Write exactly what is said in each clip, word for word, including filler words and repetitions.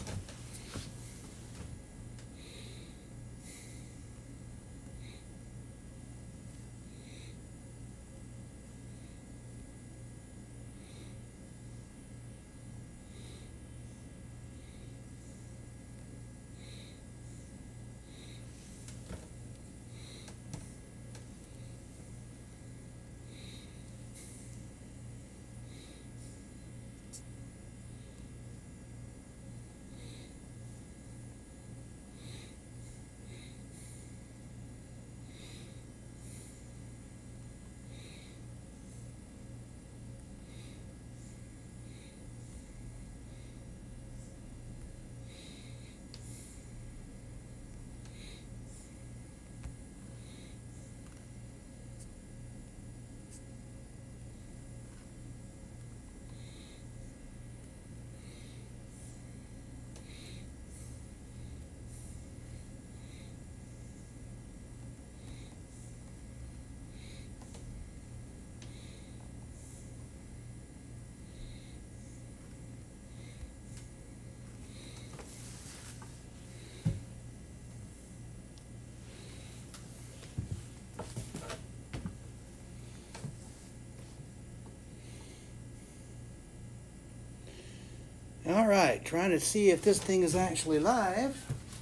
All right, trying to see if this thing is actually live.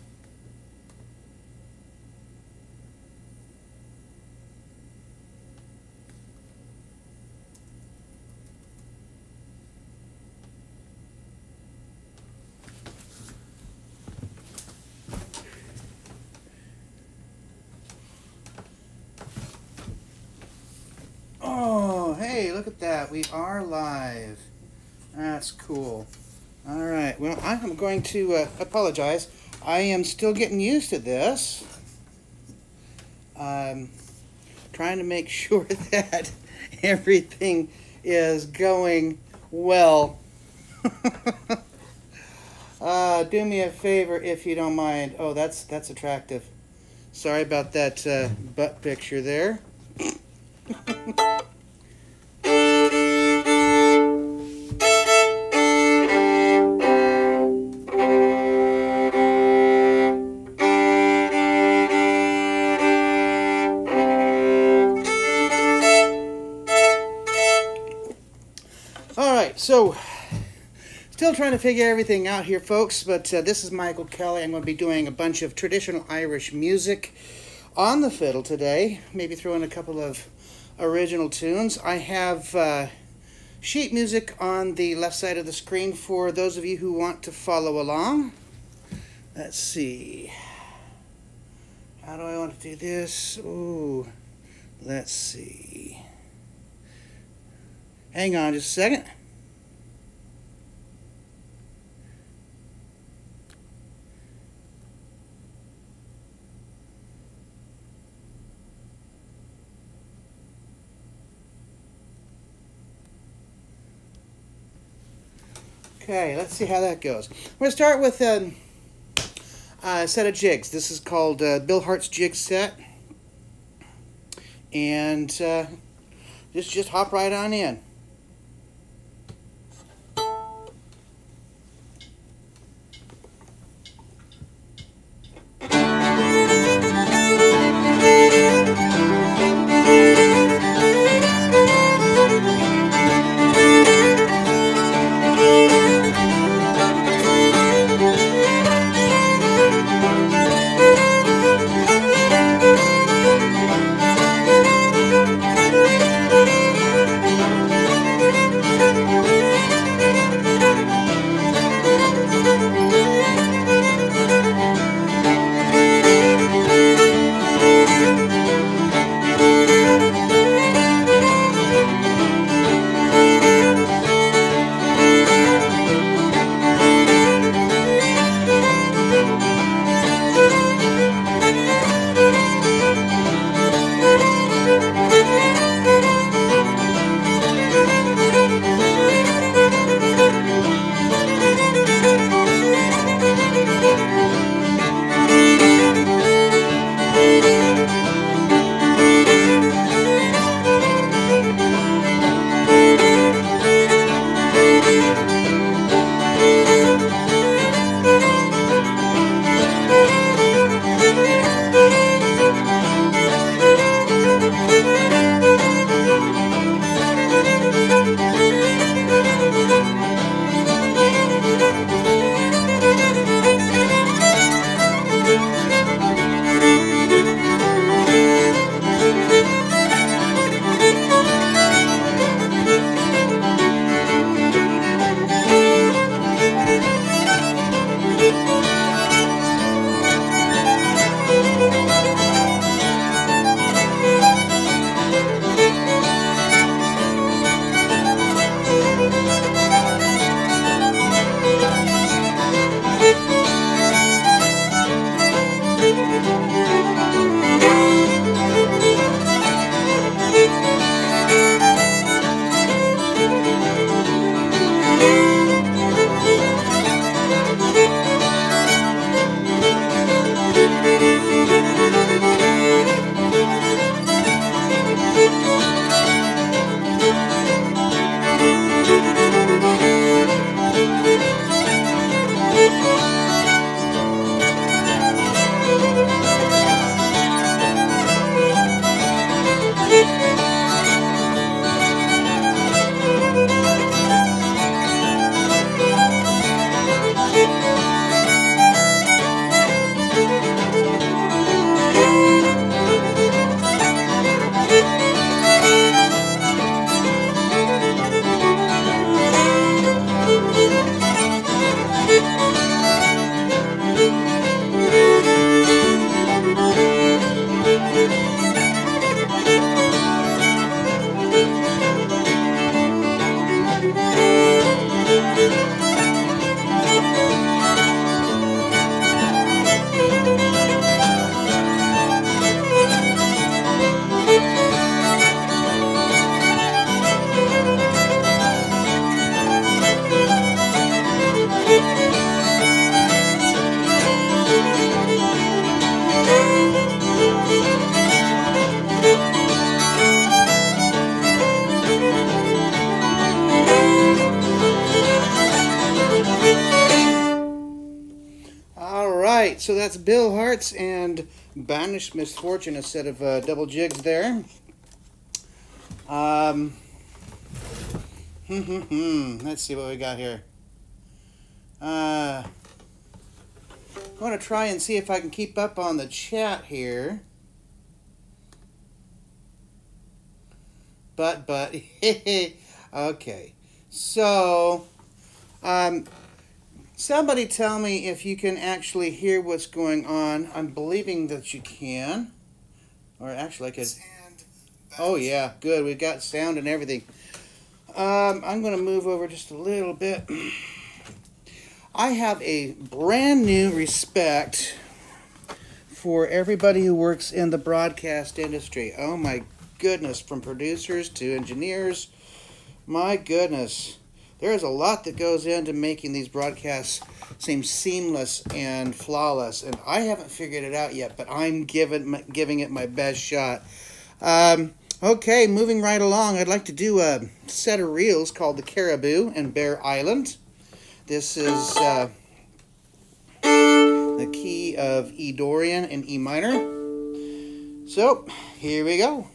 Oh, hey, look at that. We are live. That's cool. All right, well, I'm going to uh, apologize. I am still getting used to this. I'm trying to make sure that everything is going well. uh, do me a favor if you don't mind. Oh, that's that's attractive. Sorry about that uh, butt picture there. So, still trying to figure everything out here, folks, but uh, this is Michael Kelly. I'm going to be doing a bunch of traditional Irish music on the fiddle today, maybe throw in a couple of original tunes. I have uh, sheet music on the left side of the screen for those of you who want to follow along. Let's see. How do I want to do this? Ooh, let's see. Hang on just a second. Okay, let's see how that goes. We're going to start with um, a set of jigs. This is called uh, Bill Hart's Jig Set. And uh, just, just hop right on in. right, so that's Bill Hearts and Banished Misfortune, a set of uh, double jigs there. Um, hmm, hmm, hmm. Let's see what we got here. Uh, I'm going to try and see if I can keep up on the chat here. But, but, okay. So, um, somebody tell me if you can actually hear what's going on. I'm believing that you can. Or actually I could... Oh yeah, good. We've got sound and everything. Um, I'm going to move over just a little bit. I have a brand new respect for everybody who works in the broadcast industry. Oh my goodness, from producers to engineers. My goodness. There's a lot that goes into making these broadcasts seem seamless and flawless, and I haven't figured it out yet, but I'm giving, giving it my best shot. Um, okay, moving right along, I'd like to do a set of reels called the Caribou and Bear Island. This is uh, the key of E Dorian and E minor. So, here we go.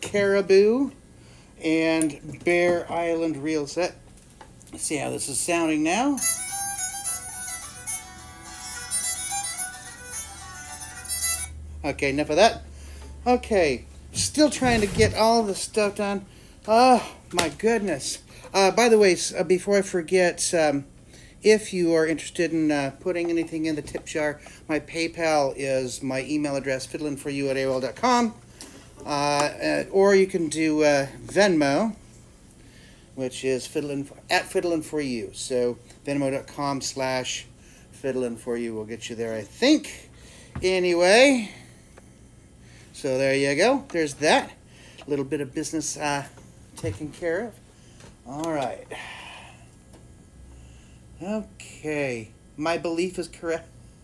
Caribou and Bear Island reel set. Let's see how this is sounding now. Okay, enough of that. Okay, still trying to get all the stuff done. Oh, my goodness. Uh, by the way, uh, before I forget, um, if you are interested in uh, putting anything in the tip jar, my PayPal is my email address, fiddlinforyou at A O L dot com. Uh, uh, or you can do uh, Venmo, which is fiddlin, at fiddlinforyou. So venmo.com slash fiddlinforyou will get you there, I think. Anyway, so there you go. There's that. A little bit of business uh, taken care of. All right. Okay. My belief is correct.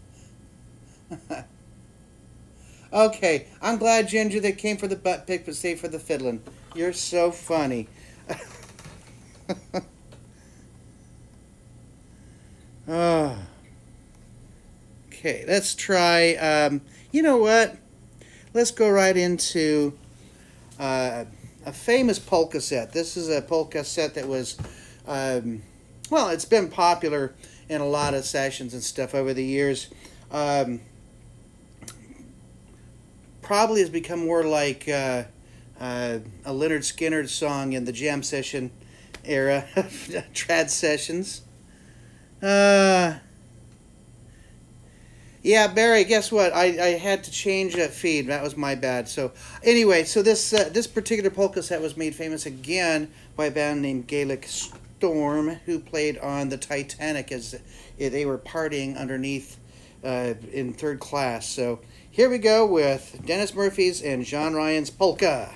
Okay. I'm glad, Ginger, they came for the butt pick, but stayed for the fiddling. You're so funny. Oh. Okay. Let's try. Um, you know what? Let's go right into uh, a famous polka set. This is a polka set that was, um, well, it's been popular in a lot of sessions and stuff over the years. Um, probably has become more like uh, uh, a Leonard Skinner song in the jam session era, trad sessions. Uh, yeah, Barry, guess what? I, I had to change that feed. That was my bad. So anyway, so this uh, this particular polka set was made famous again by a band named Gaelic Storm, who played on the Titanic as they were partying underneath uh, in third class. So here we go with Dennis Murphy's and John Ryan's polka.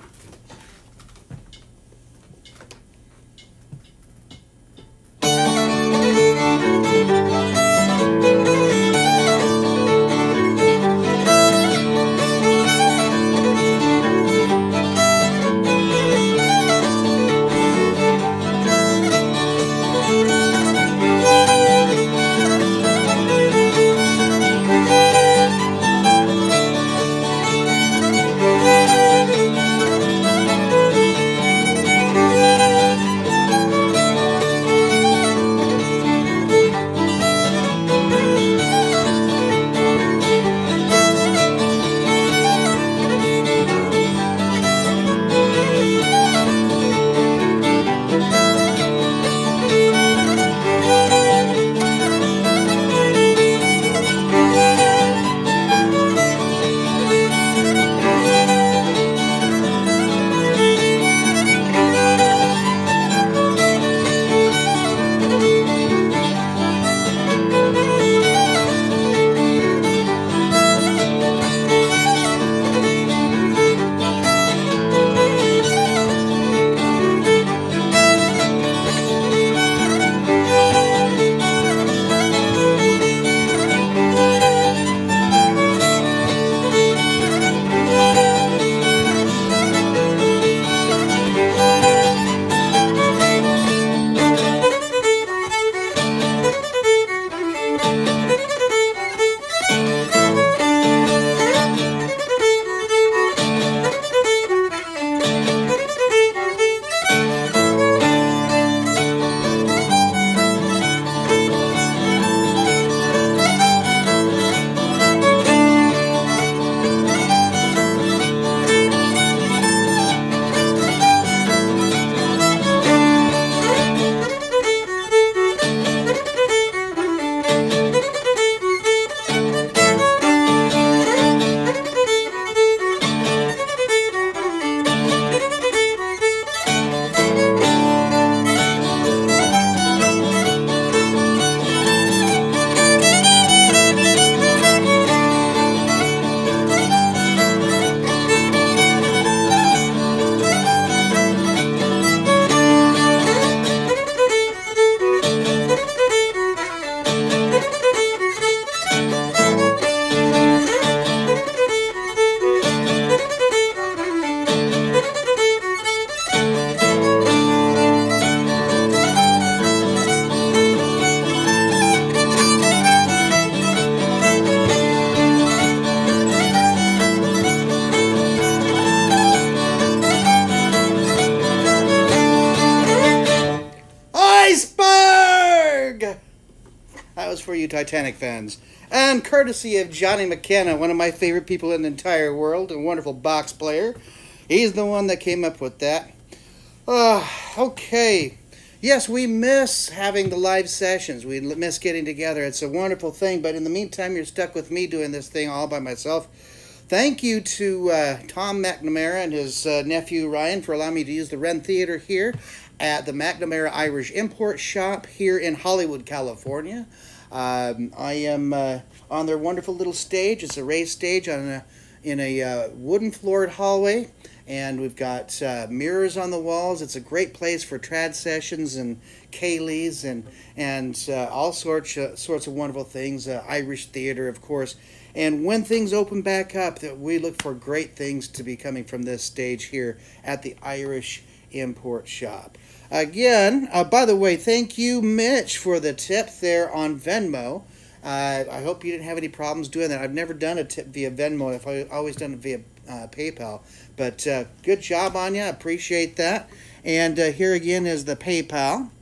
just for you Titanic fans. And courtesy of Johnny McKenna, one of my favorite people in the entire world, a wonderful box player. He's the one that came up with that. Uh, okay. Yes, we miss having the live sessions. We miss getting together. It's a wonderful thing. But in the meantime, you're stuck with me doing this thing all by myself. Thank you to uh, Tom McNamara and his uh, nephew Ryan for allowing me to use the Wren Theater here at the McNamara Irish Import Shop here in Hollywood, California. Um, I am uh, on their wonderful little stage. It's a raised stage on a, in a uh, wooden floored hallway. And we've got uh, mirrors on the walls. It's a great place for trad sessions and ceilidhs and and uh, all sorts of, sorts of wonderful things. Uh, Irish theater, of course. And when things open back up, that we look for great things to be coming from this stage here at the Irish Import Shop. Again, uh, by the way, thank you, Mitch, for the tip there on Venmo. Uh, I hope you didn't have any problems doing that. I've never done a tip via Venmo. I've always done it via uh, PayPal. But uh, good job on you. I appreciate that. And uh, here again is the PayPal.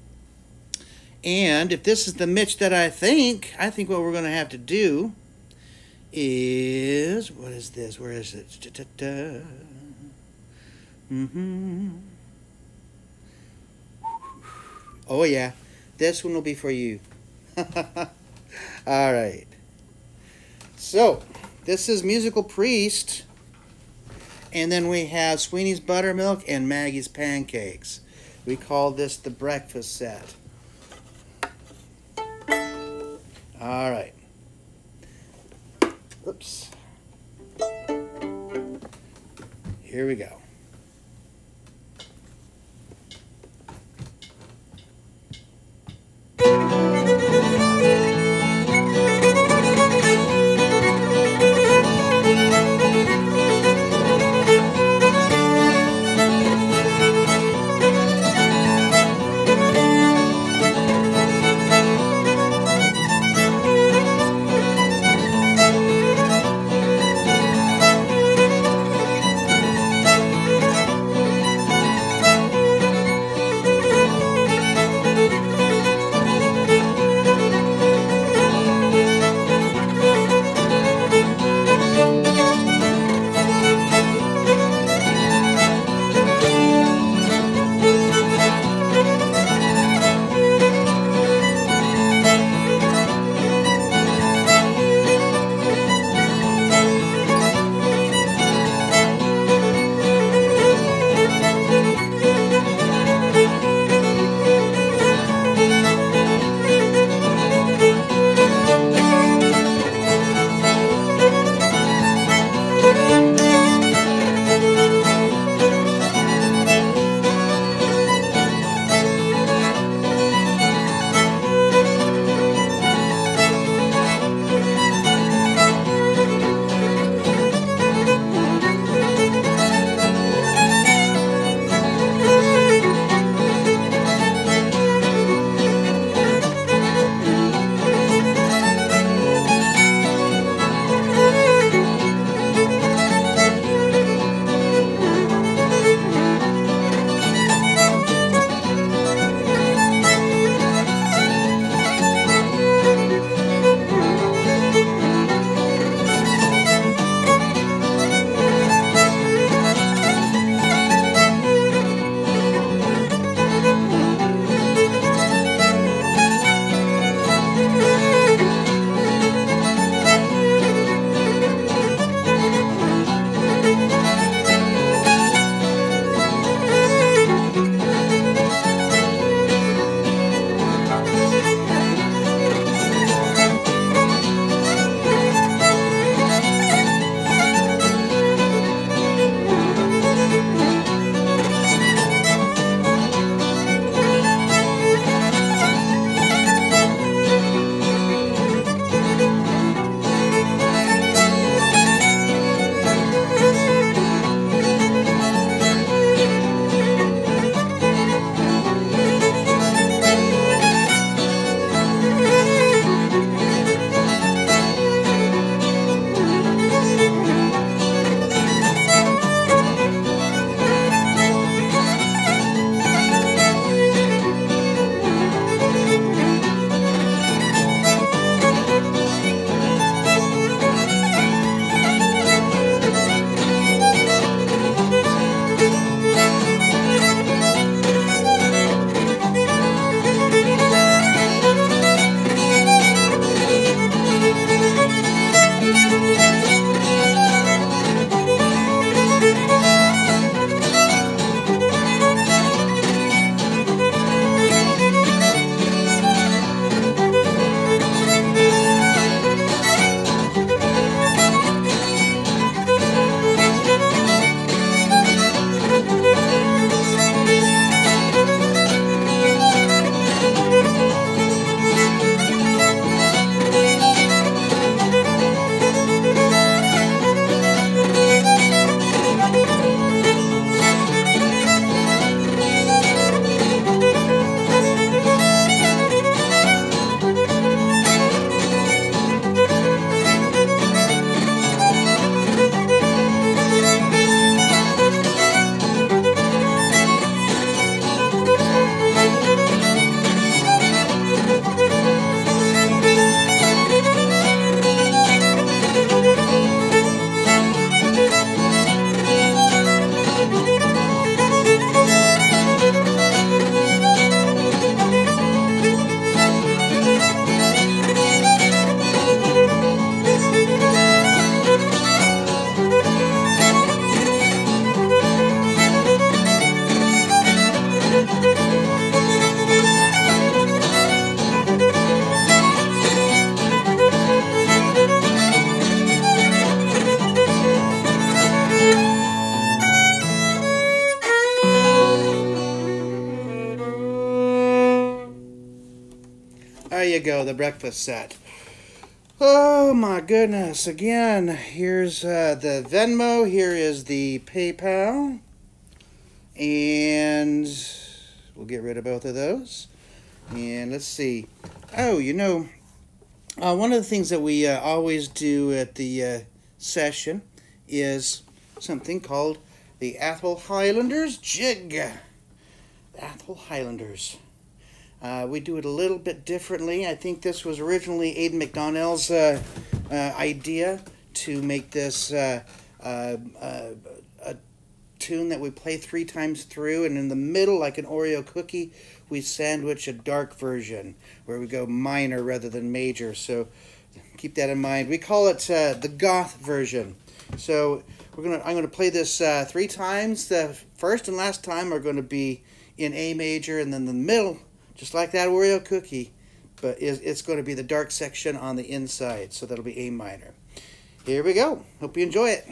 And if this is the Mitch that I think, I think what we're going to have to do is, what is this? Where is it? Da, da, da. Mm-hmm. Oh, yeah. This one will be for you. All right. So, this is Musical Priest. And then we have Sweeney's Buttermilk and Maggie's Pancakes. We call this the breakfast set. All right. Oops. Here we go. you go, the breakfast set. Oh my goodness. Again, here's uh, the Venmo. Here is the PayPal. And we'll get rid of both of those. And let's see. Oh, you know, uh, one of the things that we uh, always do at the uh, session is something called the Athol Highlanders Jig. Athol Highlanders. Uh, we do it a little bit differently. I think this was originally Aidan McDonnell's uh, uh, idea to make this uh, uh, uh, a tune that we play three times through, and in the middle, like an Oreo cookie, we sandwich a dark version where we go minor rather than major. So keep that in mind. We call it uh, the goth version. So we're gonna. I'm gonna play this uh, three times. The first and last time are going to be in A major, and then the middle, just like that Oreo cookie, but it's going to be the dark section on the inside, so that'll be A minor. Here we go. Hope you enjoy it.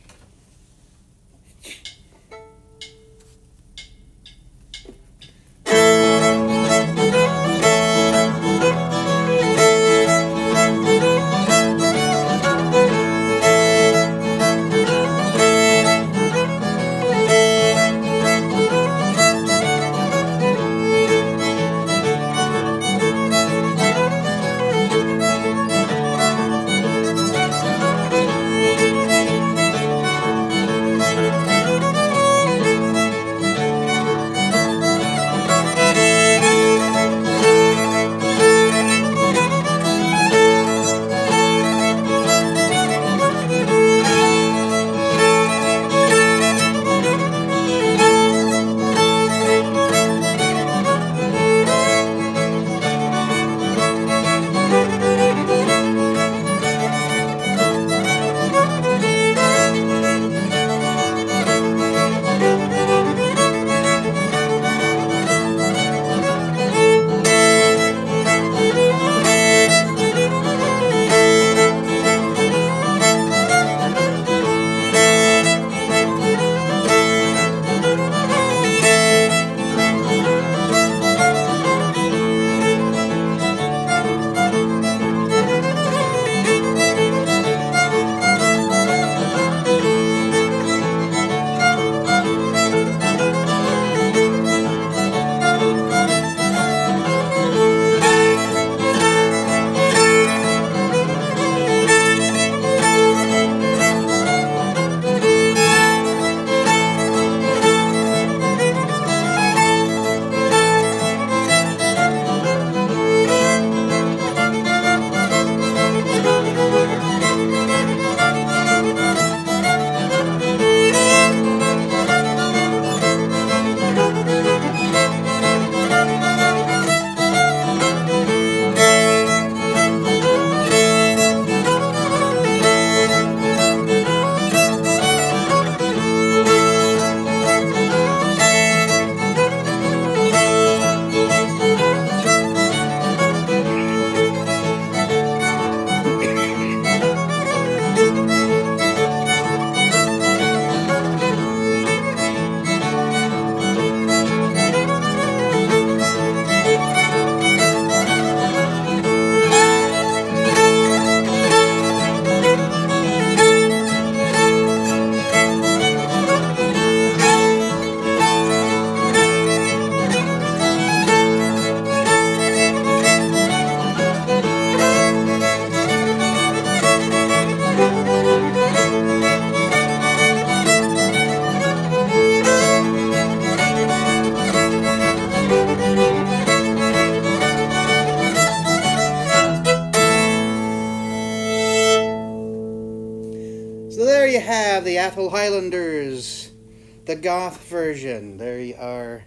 So there you have the Athol Highlanders, the goth version. There you are.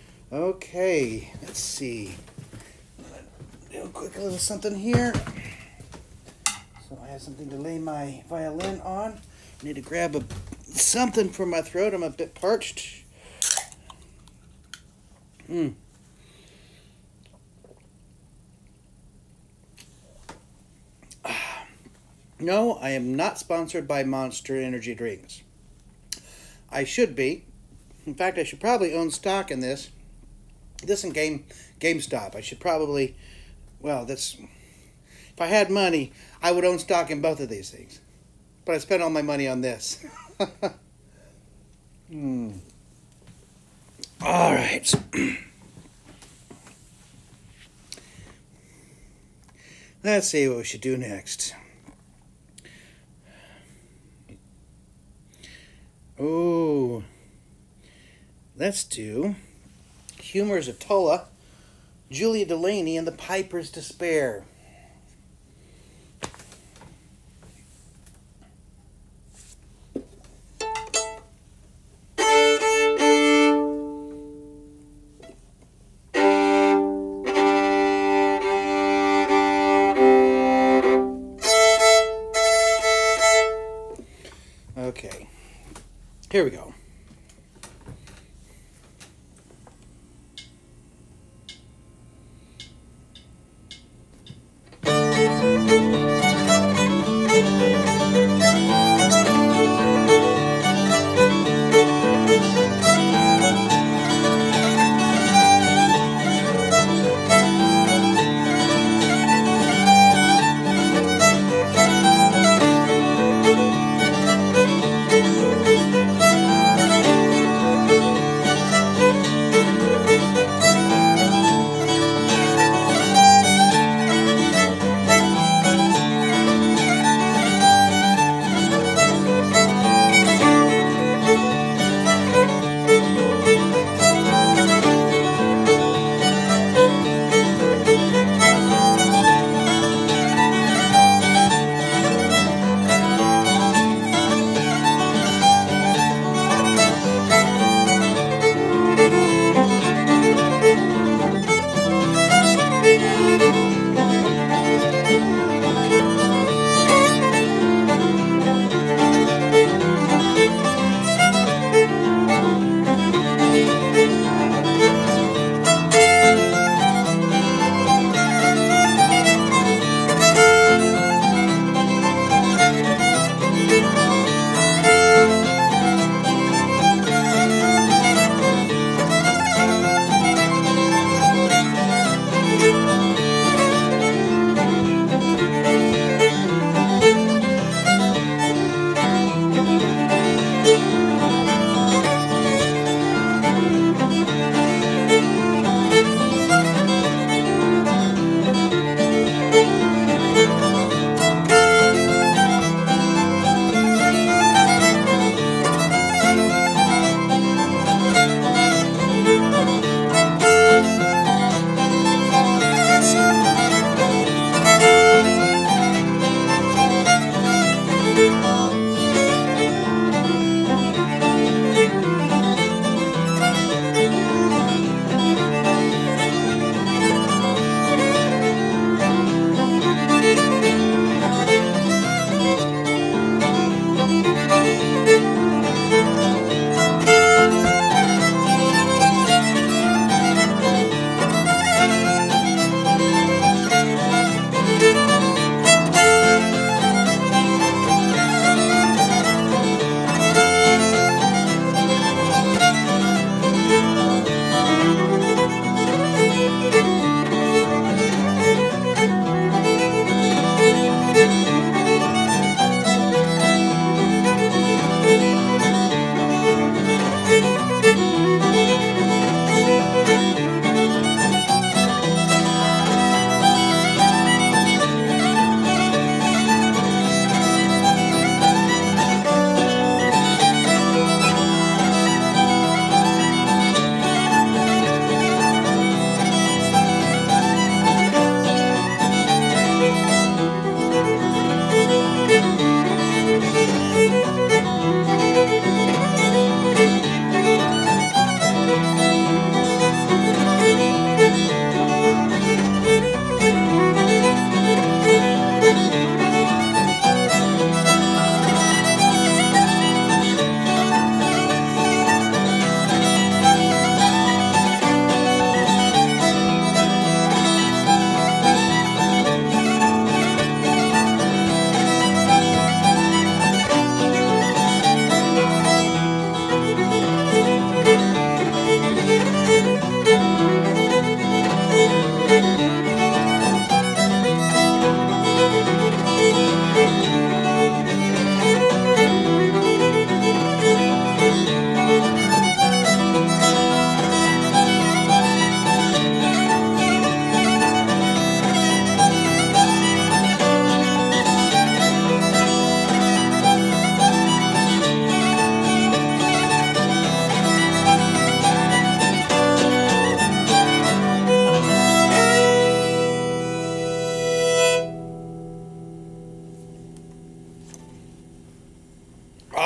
Okay, let's see. Do a quick little something here. So I have something to lay my violin on. I need to grab a something for my throat. I'm a bit parched. Hmm. No, I am not sponsored by Monster Energy Drinks. I should be. In fact, I should probably own stock in this. This and Game GameStop. I should probably well, that's, if I had money, I would own stock in both of these things. But I spent all my money on this. hmm. All right. Let's see what we should do next. Oh, let's do Humors of Tola, Julia Delaney, and the Piper's Despair. Okay, here we go.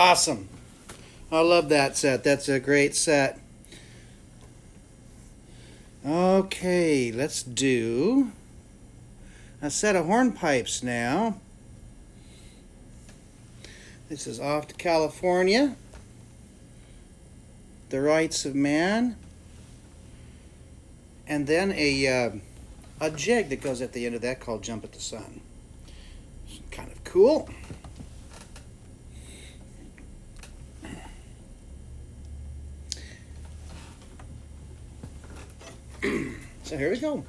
awesome. I love that set. That's a great set. Okay, let's do a set of hornpipes now. This is Off to California, The Rights of Man, and then a, uh, a jig that goes at the end of that called Jump at the Sun. It's kind of cool. So here we go.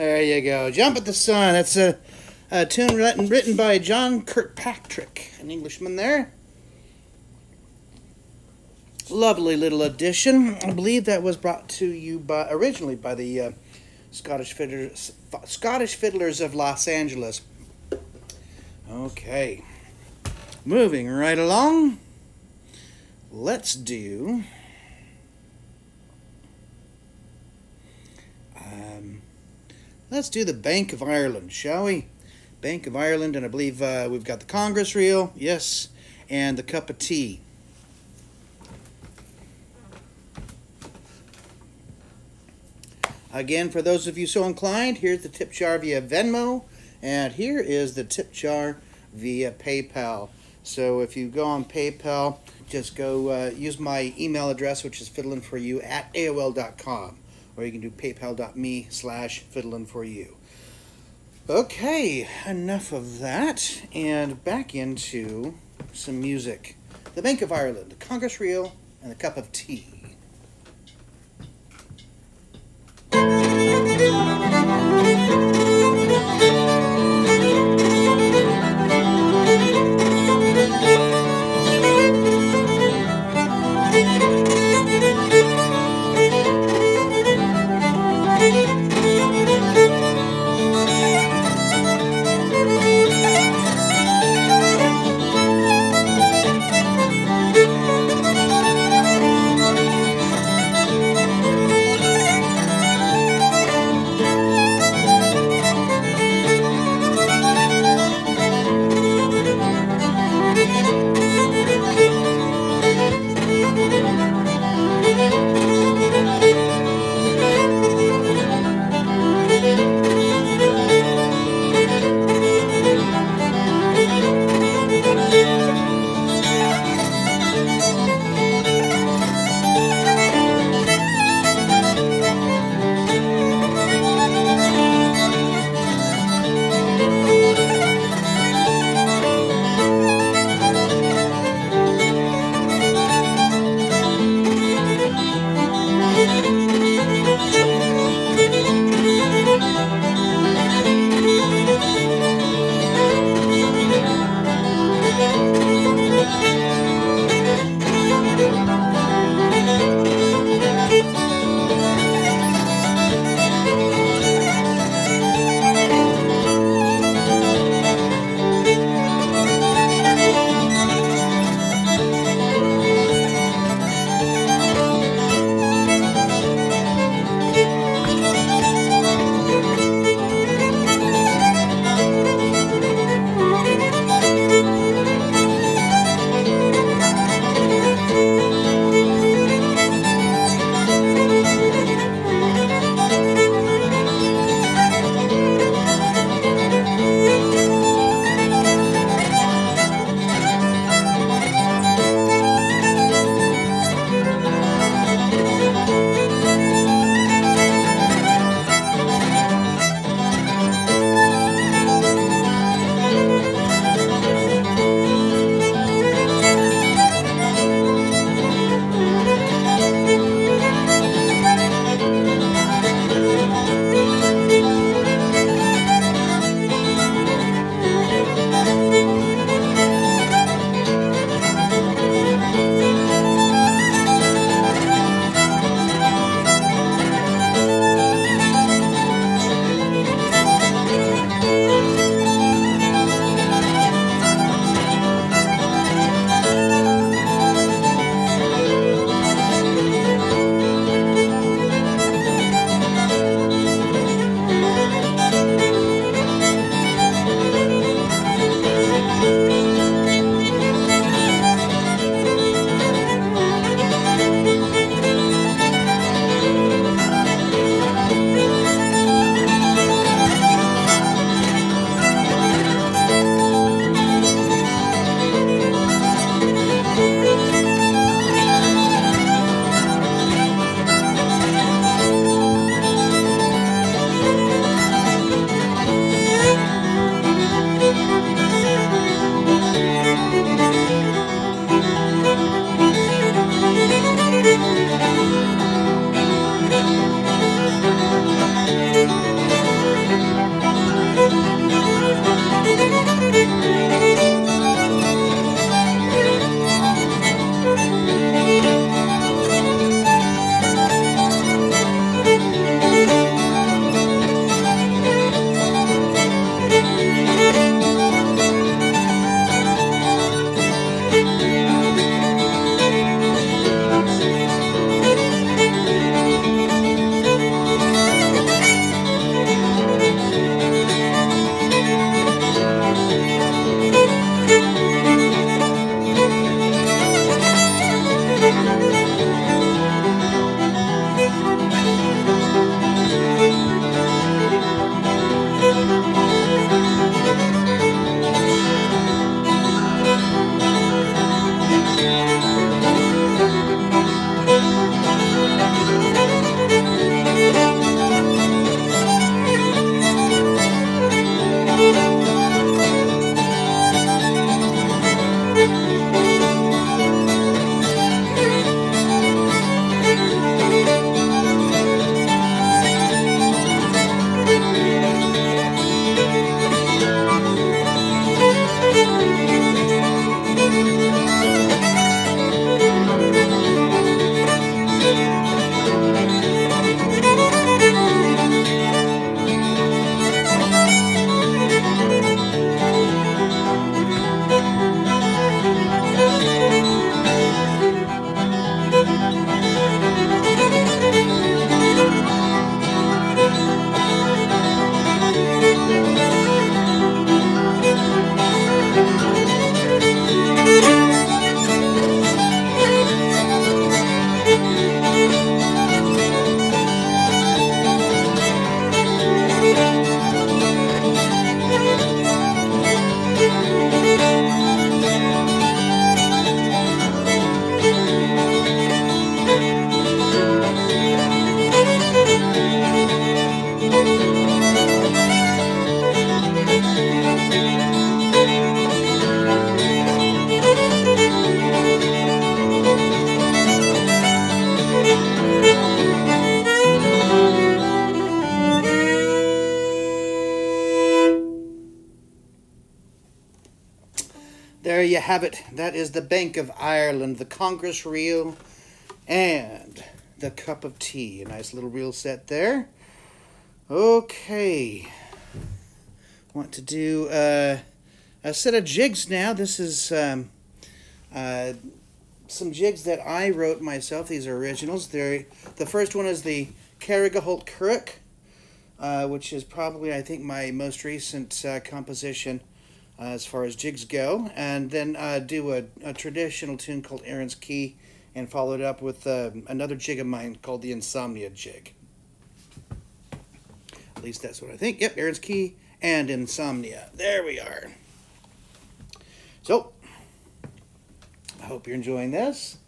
There you go. Jump at the Sun. That's a, a tune written, written by John Kirkpatrick, an Englishman there. Lovely little addition. I believe that was brought to you by originally by the uh, Scottish Fiddlers, Scottish Fiddlers of Los Angeles. Okay. Moving right along. Let's do... Um, let's do the Bank of Ireland, shall we? Bank of Ireland, and I believe uh, we've got the Congress reel, yes, and the cup of tea. Again, for those of you so inclined, here's the tip jar via Venmo, and here is the tip jar via PayPal. So if you go on PayPal, just go uh, use my email address, which is fiddlinforyou at A O L dot com. Or you can do paypal.me slash fiddlinforyou. Okay, enough of that, and back into some music. The Bank of Ireland, the Congress reel, and the cup of tea. you have it. That is the Bank of Ireland, the Congress reel, and the cup of tea. A nice little reel set there. Okay. Want to do uh, a set of jigs now. This is um, uh, some jigs that I wrote myself. These are originals. They're, the first one is the Carrigaholt Currick, uh, which is probably, I think, my most recent uh, composition uh, as far as jigs go. And then uh, do a, a traditional tune called Aaron's Key, and follow it up with uh, another jig of mine called the Insomnia Jig. At least that's what I think. Yep, Aaron's Key and Insomnia. There we are. So, I hope you're enjoying this.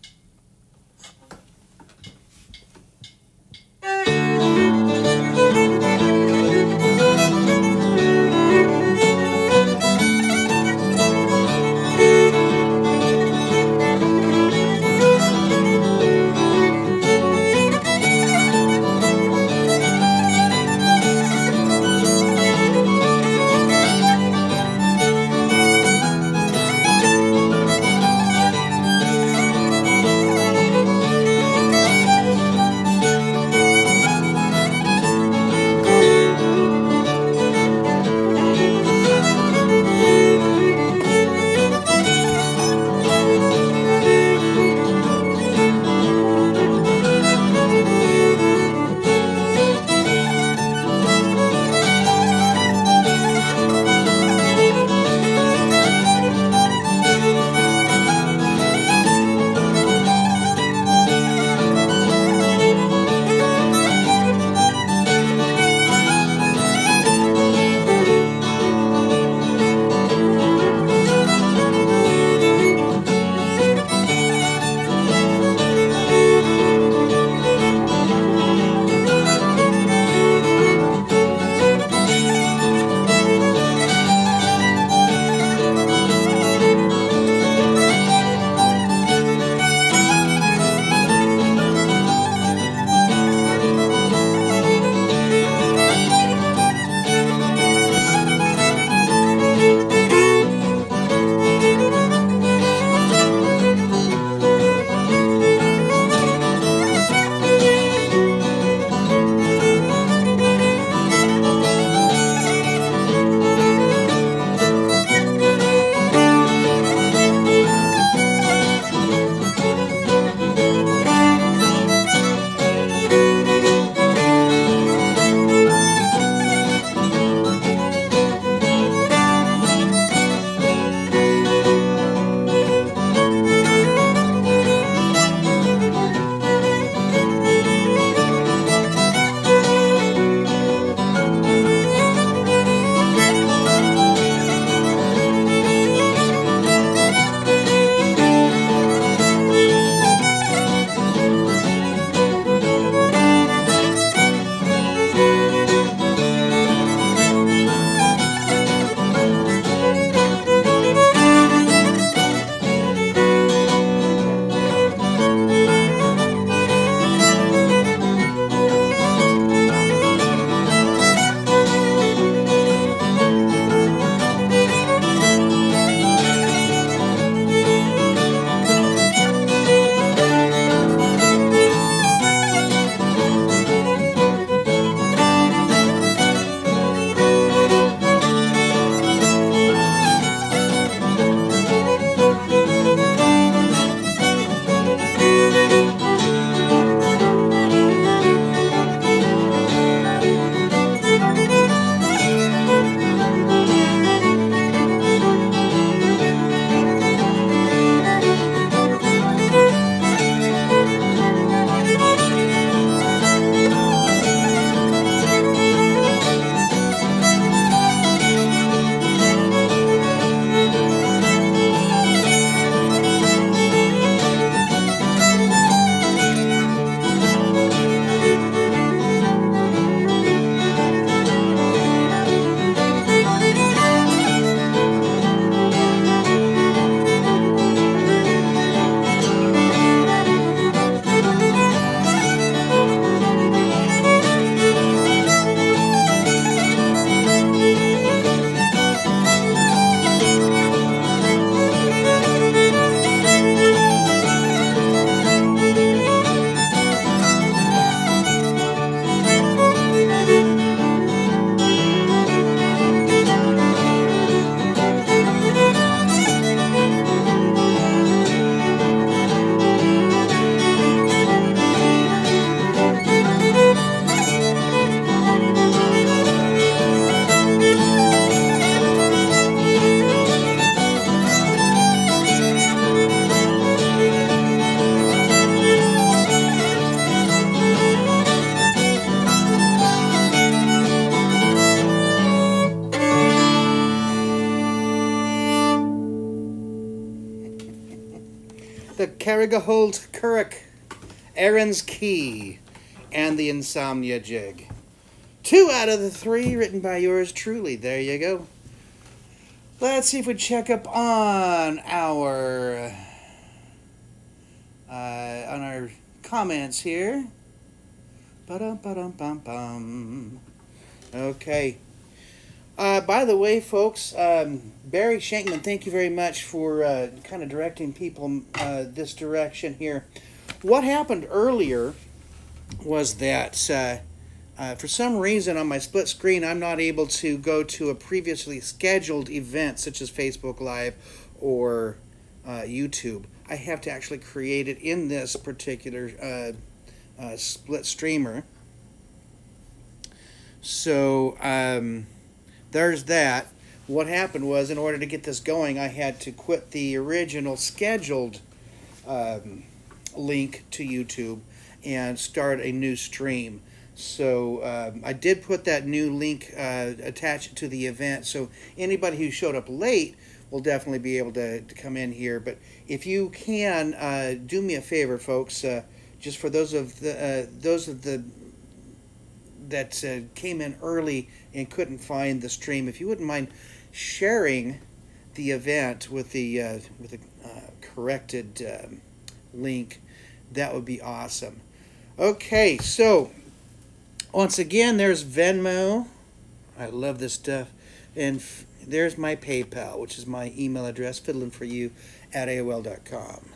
Carrigaholt Currick, Aaron's Key, and the Insomnia Jig. Two out of the three written by yours truly. There you go. Let's see if we check up on our uh, on our comments here. Ba-dum, ba-dum, bum, bum. Okay. Uh, by the way, folks, um, Barry Shankman, thank you very much for uh, kind of directing people uh, this direction here. What happened earlier was that uh, uh, for some reason on my split screen, I'm not able to go to a previously scheduled event such as Facebook Live or uh, YouTube. I have to actually create it in this particular uh, uh, split streamer. So um, there's that. What happened was, in order to get this going, I had to quit the original scheduled um, link to YouTube and start a new stream. So um, I did put that new link, uh, attach it to the event, so anybody who showed up late will definitely be able to, to come in here. But if you can, uh, do me a favor, folks, uh, just for those of the uh, those of the that uh, came in early and couldn't find the stream, if you wouldn't mind sharing the event with the uh, with the uh, corrected um, link, that would be awesome. Okay, so once again, there's Venmo. I love this stuff. And f there's my PayPal, which is my email address, fiddlinforyou at A O L dot com.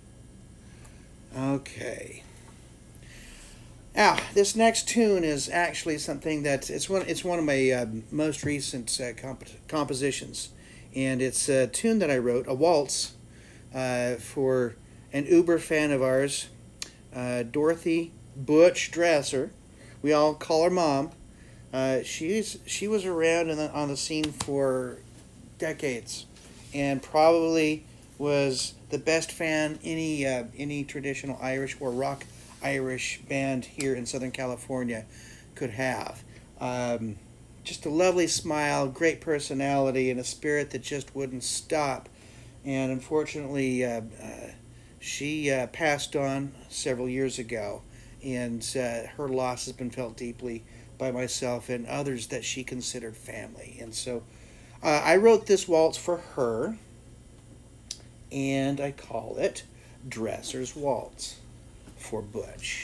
Okay. Now, this next tune is actually something that it's one. It's one of my uh, most recent uh, comp compositions, and it's a tune that I wrote, a waltz, uh, for an Uber fan of ours, uh, Dorothy Butch Dresser. We all call her Mom. Uh, she's she was around in the, on the scene for decades, and probably was the best fan any uh, any traditional Irish or rock Irish band here in Southern California could have. Um, just a lovely smile, great personality, and a spirit that just wouldn't stop. And unfortunately, uh, uh, she uh, passed on several years ago, and uh, her loss has been felt deeply by myself and others that she considered family. And so uh, I wrote this waltz for her, and I call it Dresser's Waltz for Butch.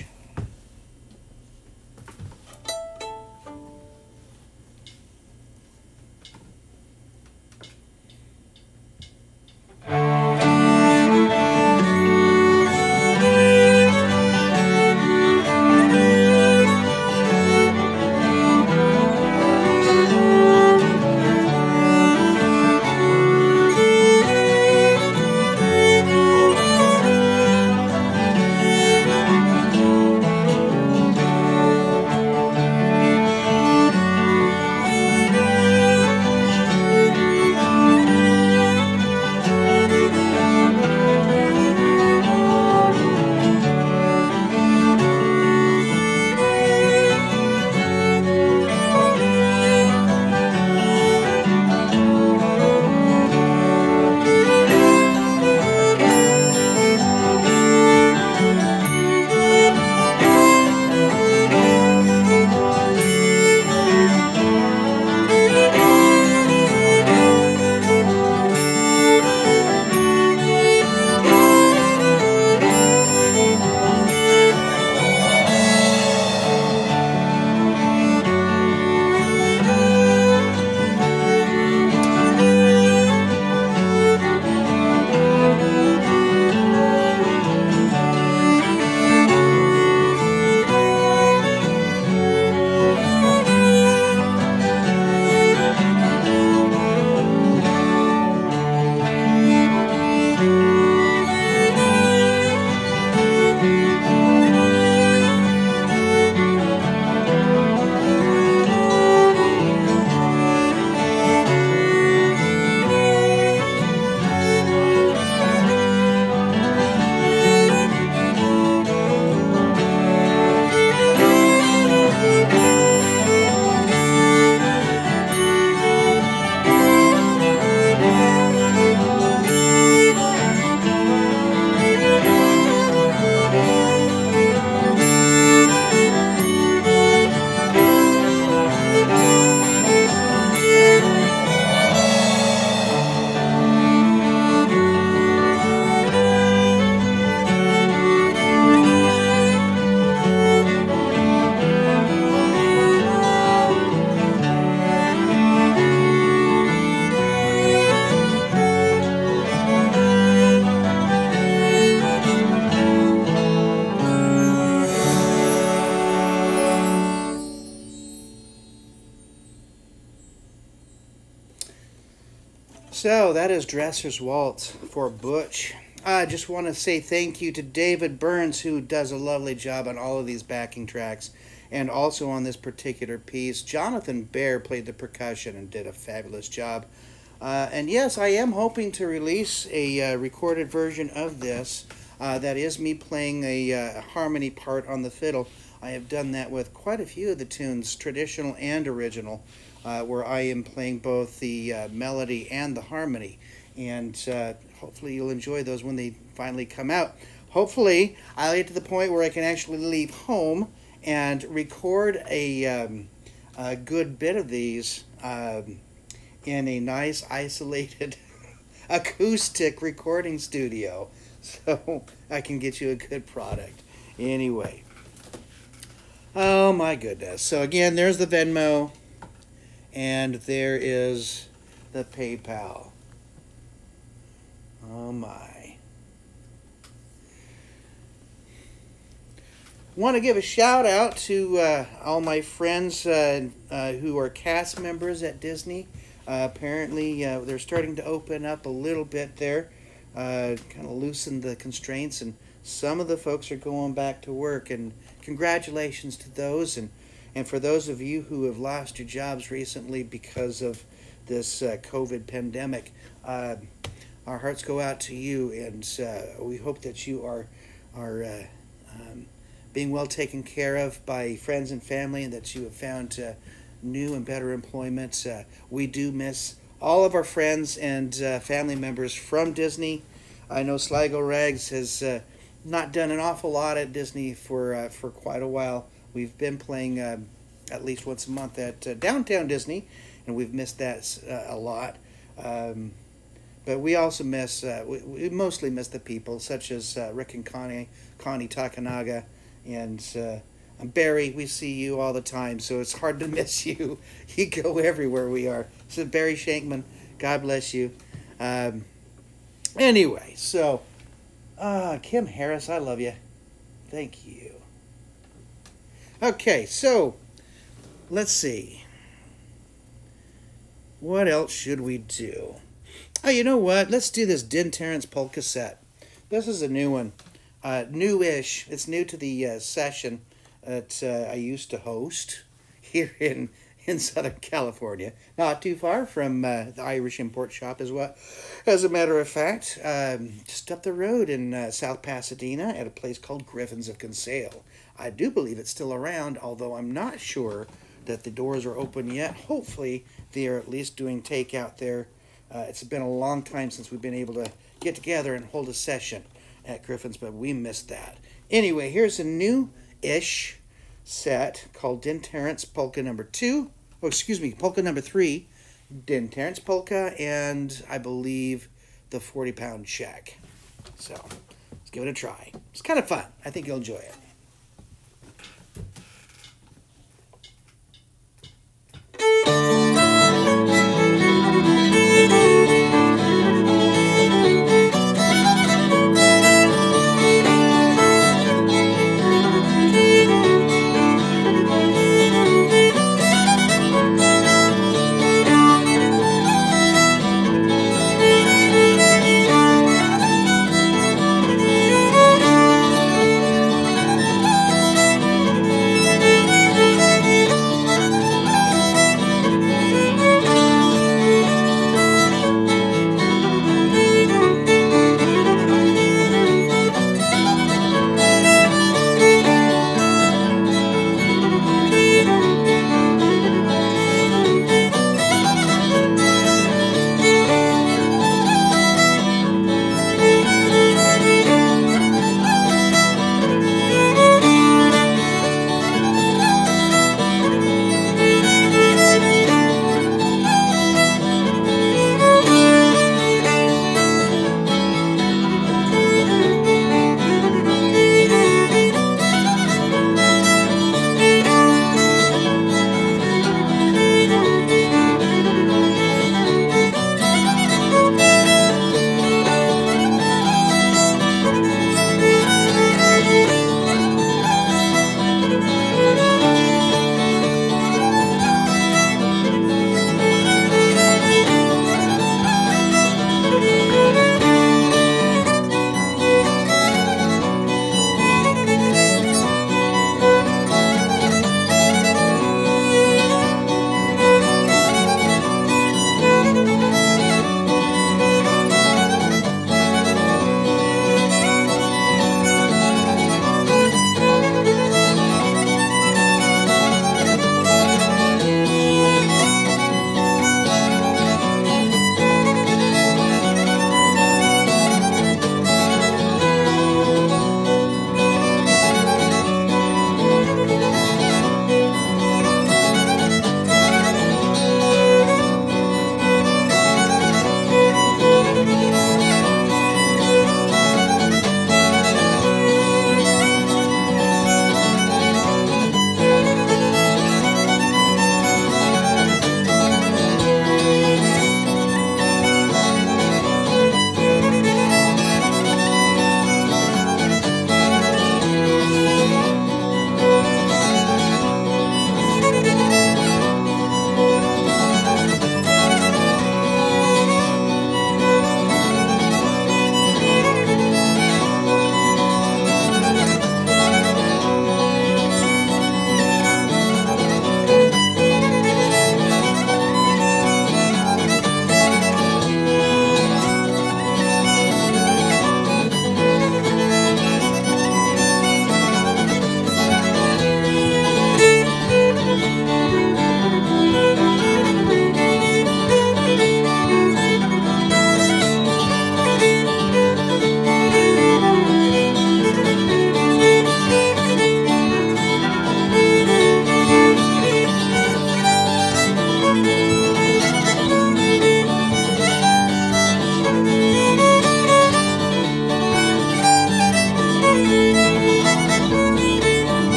So that is Dresser's Waltz for Butch. I just want to say thank you to David Burns, who does a lovely job on all of these backing tracks, and also on this particular piece. Jonathan Baer played the percussion and did a fabulous job. Uh, and yes, I am hoping to release a uh, recorded version of this. Uh, that is me playing a uh, harmony part on the fiddle. I have done that with quite a few of the tunes, traditional and original, uh, where I am playing both the uh, melody and the harmony. And uh, hopefully you'll enjoy those when they finally come out. Hopefully I'll get to the point where I can actually leave home and record a, um, a good bit of these um, in a nice isolated acoustic recording studio, so I can get you a good product. Anyway, oh my goodness. So again, there's the Venmo, and there is the PayPal. Oh my. Want to give a shout out to uh, all my friends uh, uh, who are cast members at Disney. Uh, apparently, uh, they're starting to open up a little bit there, uh, kind of loosen the constraints, and some of the folks are going back to work. And congratulations to those, and and for those of you who have lost your jobs recently because of this uh, COVID pandemic, uh, our hearts go out to you, and uh, we hope that you are are uh, um, being well taken care of by friends and family, and that you have found uh, new and better employment. Uh, we do miss all of our friends and uh, family members from Disney. I know Sligo Rags has uh, not done an awful lot at Disney for uh, for quite a while. We've been playing uh, at least once a month at uh, Downtown Disney, and we've missed that uh, a lot. Um, but we also miss, uh, we, we mostly miss the people, such as uh, Rick and Connie, Connie Takanaga, and uh, And Barry, we see you all the time, so it's hard to miss you. You go everywhere we are. So Barry Shankman, God bless you. Um, anyway, so uh, Kim Harris, I love you. Thank you. Okay, so let's see. What else should we do? Oh, you know what? Let's do this Din Terrence polka set. This is a new one. Uh, new-ish. It's new to the uh, session that uh, I used to host here in, in Southern California. Not too far from uh, the Irish Import Shop as well. As a matter of fact, um, just up the road in uh, South Pasadena at a place called Griffins of Kinsale. I do believe it's still around, although I'm not sure that the doors are open yet. Hopefully they are at least doing takeout there. Uh, it's been a long time since we've been able to get together and hold a session at Griffin's, but we missed that. Anyway, here's a new-ish set called Din Terrence Polka number two. Oh, excuse me, Polka number three. Din Terrence Polka, and I believe the forty pound check. So, let's give it a try. It's kind of fun. I think you'll enjoy it.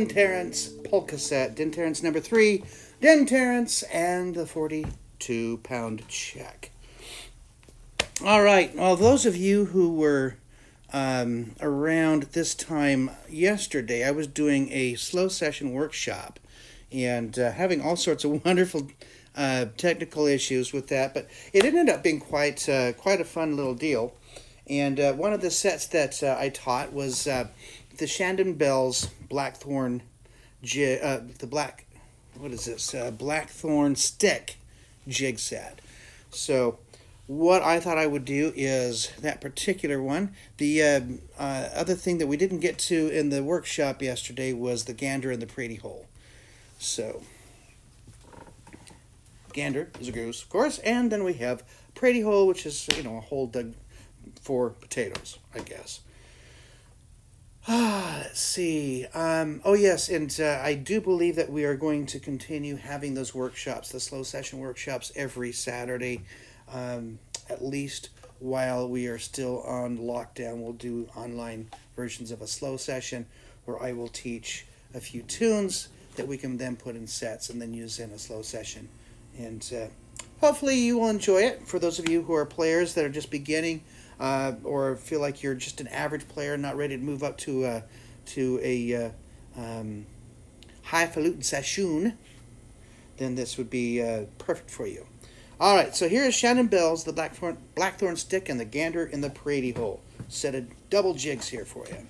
Den Terrence polka set, Den Terrence number three, Den Terrence, and the forty-two pound check. All right, well, those of you who were um, around this time yesterday, I was doing a slow session workshop and uh, having all sorts of wonderful uh, technical issues with that, but it ended up being quite uh, quite a fun little deal. And uh, one of the sets that uh, I taught was uh, the Shandon Bells Blackthorn, jig, uh, the black, what is this, uh, Blackthorn stick jig set. So what I thought I would do is that particular one. The uh, uh, other thing that we didn't get to in the workshop yesterday was the gander and the pretty hole. So gander is a goose, of course, and then we have pretty hole, which is, you know, a hole dug for potatoes, I guess. Ah, let's see. Um, oh, yes, and uh, I do believe that we are going to continue having those workshops, the slow session workshops, every Saturday, um, at least while we are still on lockdown. We'll do online versions of a slow session where I will teach a few tunes that we can then put in sets and then use in a slow session. And uh, hopefully you will enjoy it. For those of you who are players that are just beginning, Uh, or feel like you're just an average player, not ready to move up to uh, to a uh, um, highfalutin session, then this would be uh, perfect for you. All right, so here is Shannon Bells, the Blackthorn, Blackthorn stick, and the gander in the parady hole. Set of double jigs here for you.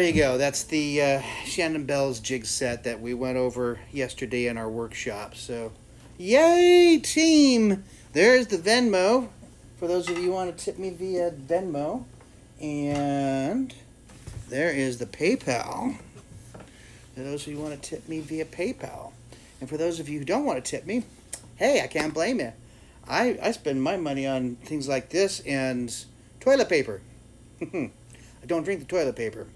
you go. That's the uh, Shannon Bell's jig set that we went over yesterday in our workshop. So, yay, team! There's the Venmo, for those of you who want to tip me via Venmo. And there is the PayPal, for those of you who want to tip me via PayPal. And for those of you who don't want to tip me, hey, I can't blame you. I, I spend my money on things like this and toilet paper. I don't drink the toilet paper.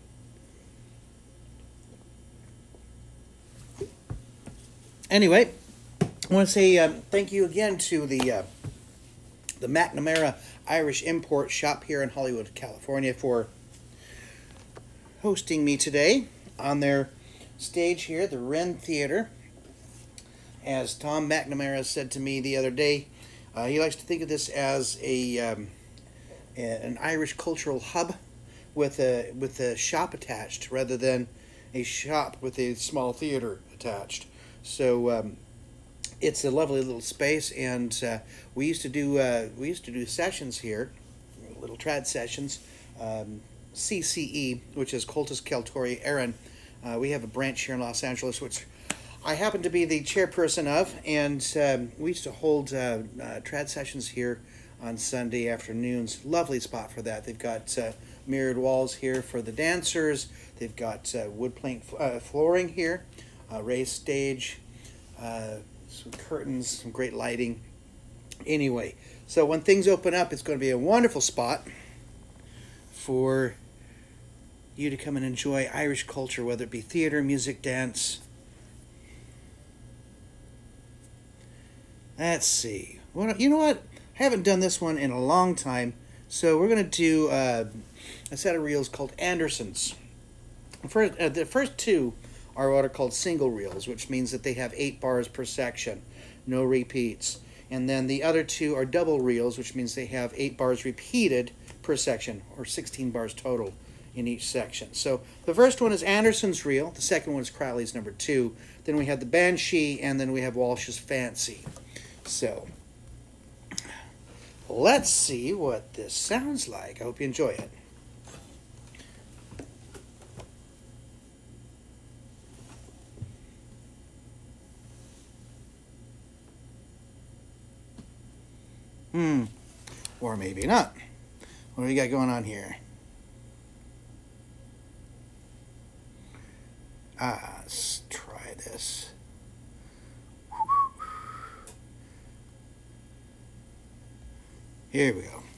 Anyway, I want to say um, thank you again to the uh, the McNamara Irish Import Shop here in Hollywood, California, for hosting me today on their stage here, the Wren Theater. As Tom McNamara said to me the other day, uh, he likes to think of this as a, um, a an Irish cultural hub with a with a shop attached, rather than a shop with a small theater attached. So um, it's a lovely little space, and uh, we used to do uh, we used to do sessions here, little trad sessions. Um, C C E, which is Cultus Celtori Erin. Uh, we have a branch here in Los Angeles, which I happen to be the chairperson of, and um, we used to hold uh, uh, trad sessions here on Sunday afternoons. Lovely spot for that. They've got uh, mirrored walls here for the dancers. They've got uh, wood plank uh, flooring here. Uh, raised stage, uh, some curtains, some great lighting. Anyway, so when things open up, it's going to be a wonderful spot for you to come and enjoy Irish culture, whether it be theater, music, dance. Let's see. Well, you know what? I haven't done this one in a long time, so we're going to do uh, a set of reels called Andersons. First, uh, the first two are what are called single reels, which means that they have eight bars per section, no repeats. And then the other two are double reels, which means they have eight bars repeated per section, or sixteen bars total in each section. So the first one is Anderson's reel, the second one is Crowley's number two, then we have the Banshee, and then we have Walsh's Fancy. So let's see what this sounds like. I hope you enjoy it. Hmm, or maybe not. What do we got going on here? Ah, let's try this. Here we go.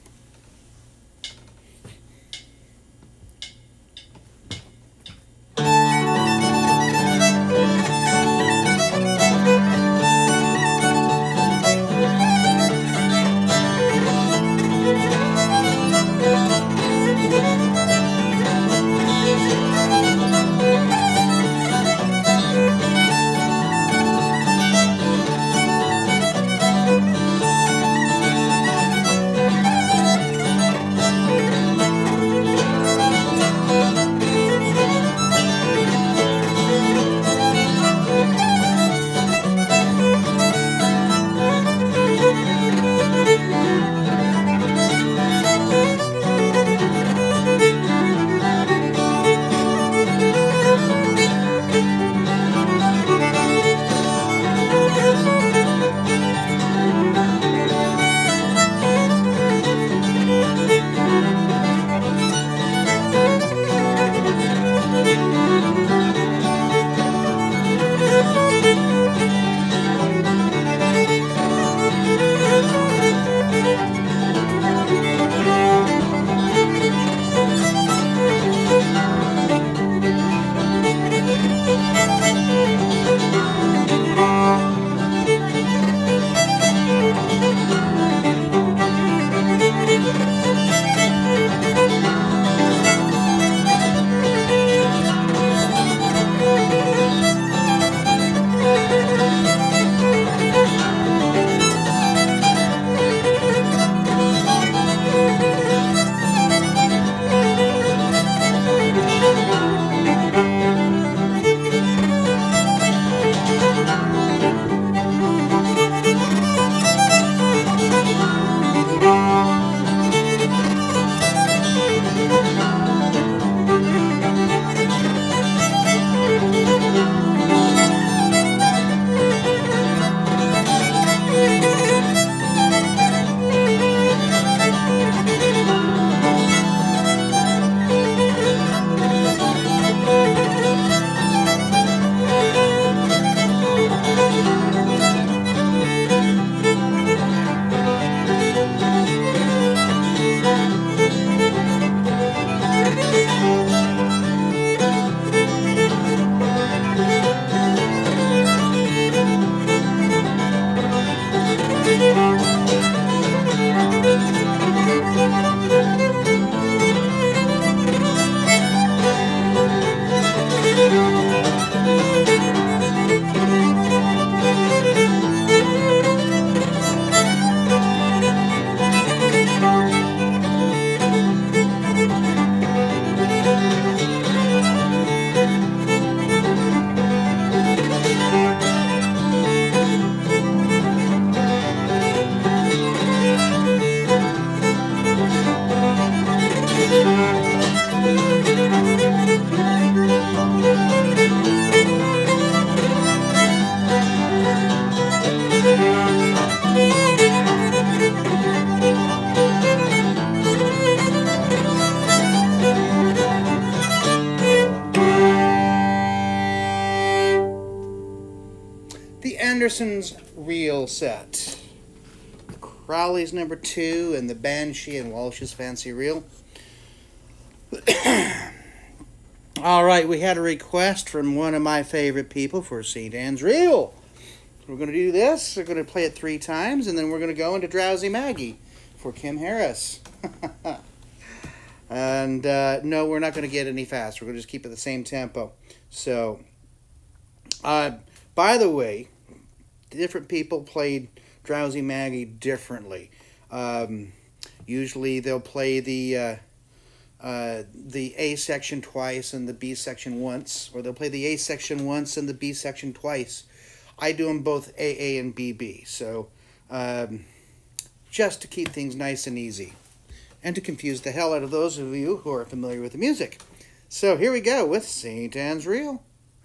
Harrison's Reel set. Crowley's number two, and the Banshee and Walsh's Fancy Reel. All right, we had a request from one of my favorite people for Saint Anne's Reel. We're going to do this. We're going to play it three times, and then we're going to go into Drowsy Maggie for Kim Harris. And uh, no, we're not going to get any faster. We're going to just keep it the same tempo. So, uh, by the way, different people played Drowsy Maggie differently. Um, usually they'll play the uh, uh, the A section twice and the B section once, or they'll play the A section once and the B section twice. I do them both A A and B B, so um, just to keep things nice and easy, and to confuse the hell out of those of you who are familiar with the music. So here we go with Saint Anne's Reel.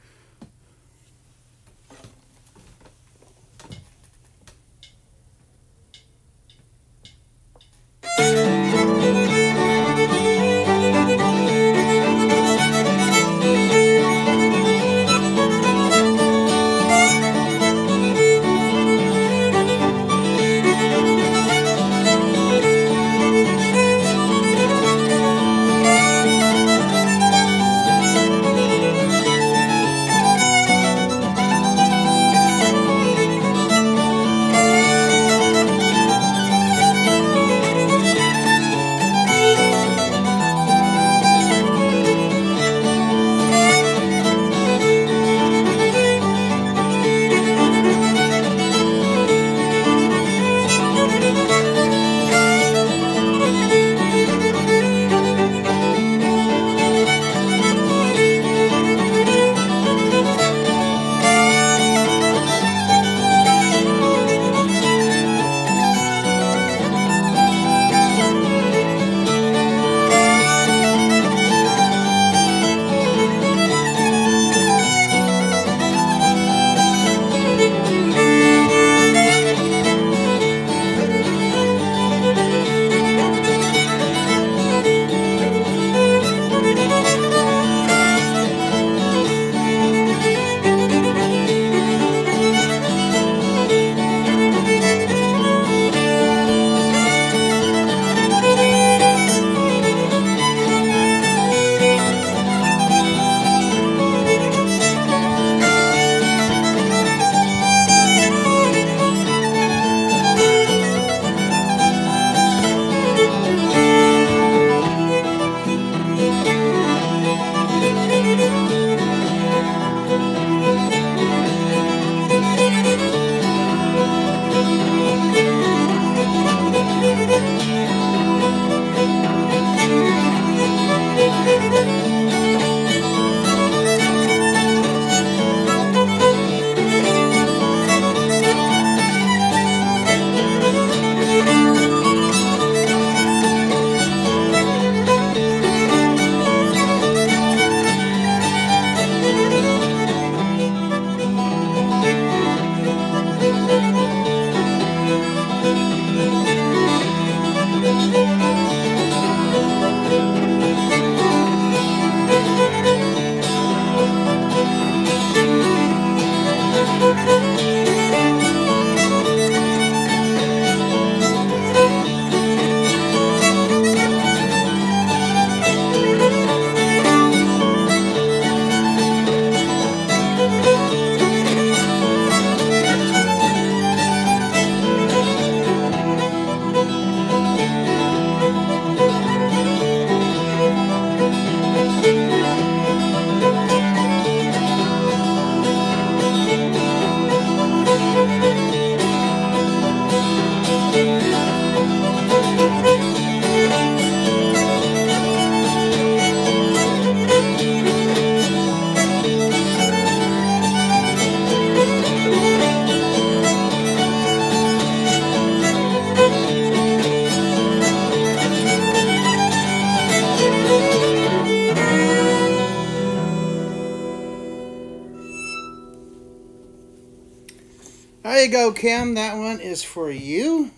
There you go, Kim. That one is for you.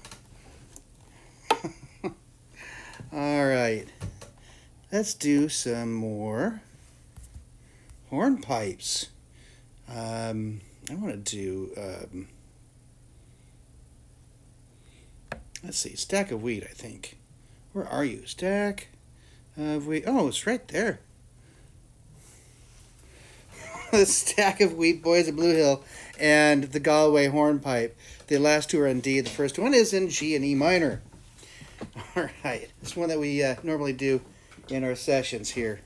All right. Let's do some more hornpipes. Um, I want to do um, let's see, stack of wheat, I think. Where are you? Stack of wheat. Oh, it's right there. The stack of wheat, Boys of Blue Hill, and the Galway hornpipe. The last two are in D. The first one is in G and E minor. All right, it's one that we uh, normally do in our sessions here.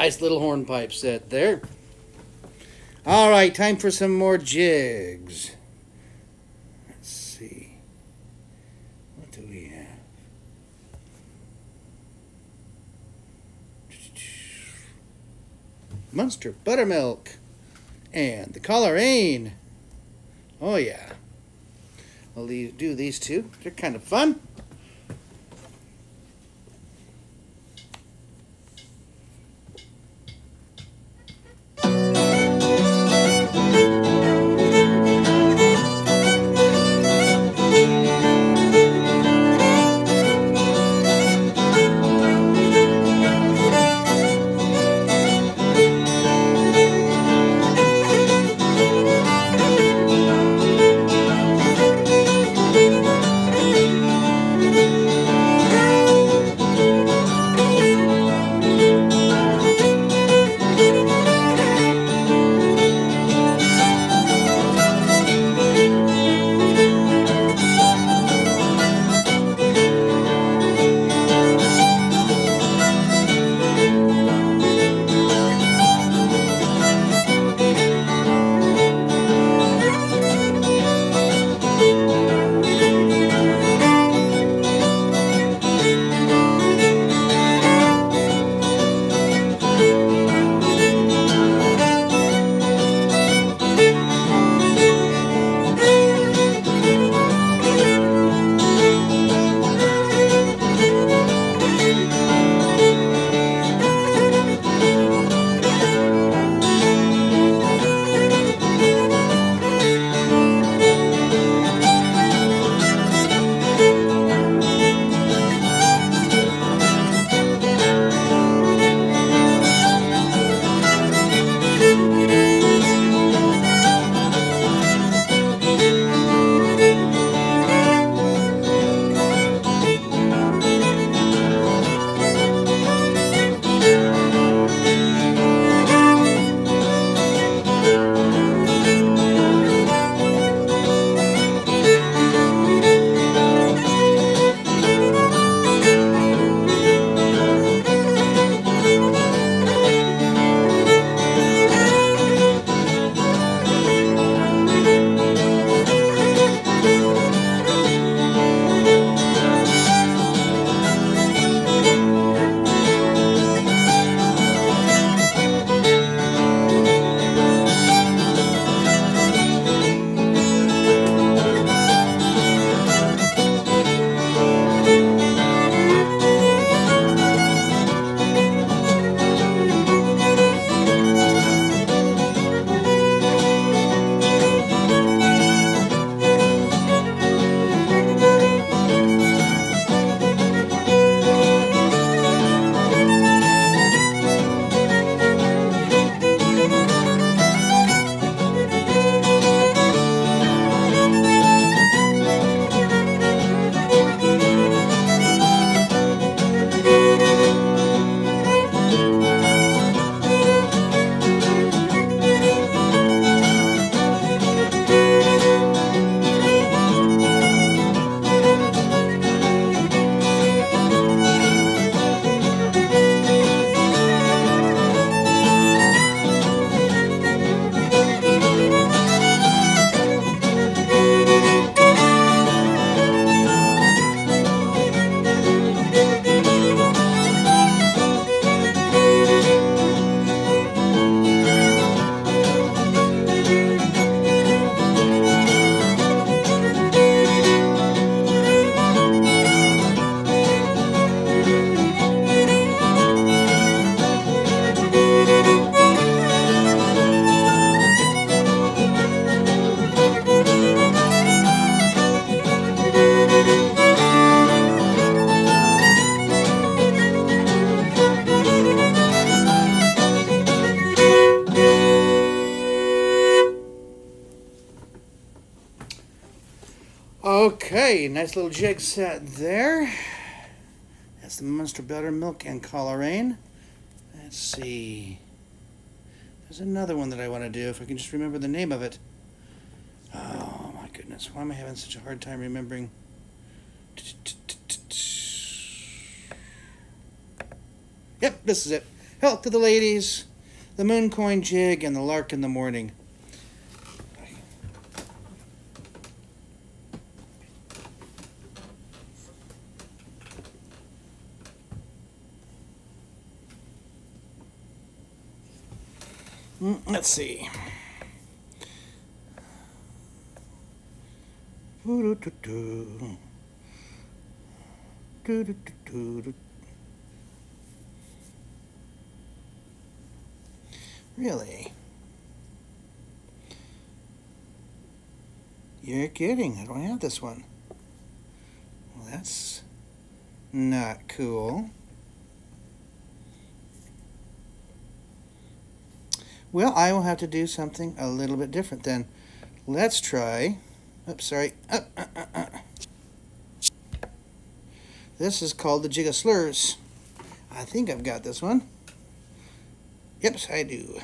Nice little hornpipe set there. All right, time for some more jigs. Let's see. What do we have? Munster Buttermilk and the Coleraine. Oh yeah. I'll do these two. They're kind of fun. Okay, nice little jig set there. That's the Munster Buttermilk and Coleraine. Let's see. There's another one that I want to do, if I can just remember the name of it. Oh my goodness, why am I having such a hard time remembering? Yep, this is it. Health to the ladies, the moon coin jig, and the lark in the morning. Let's see. Really? You're kidding. I don't have this one. Well, that's not cool. Well, I will have to do something a little bit different then. Let's try... Oops, sorry. Uh, uh, uh, uh. This is called the Jig of Slurs. I think I've got this one. Yep, I do.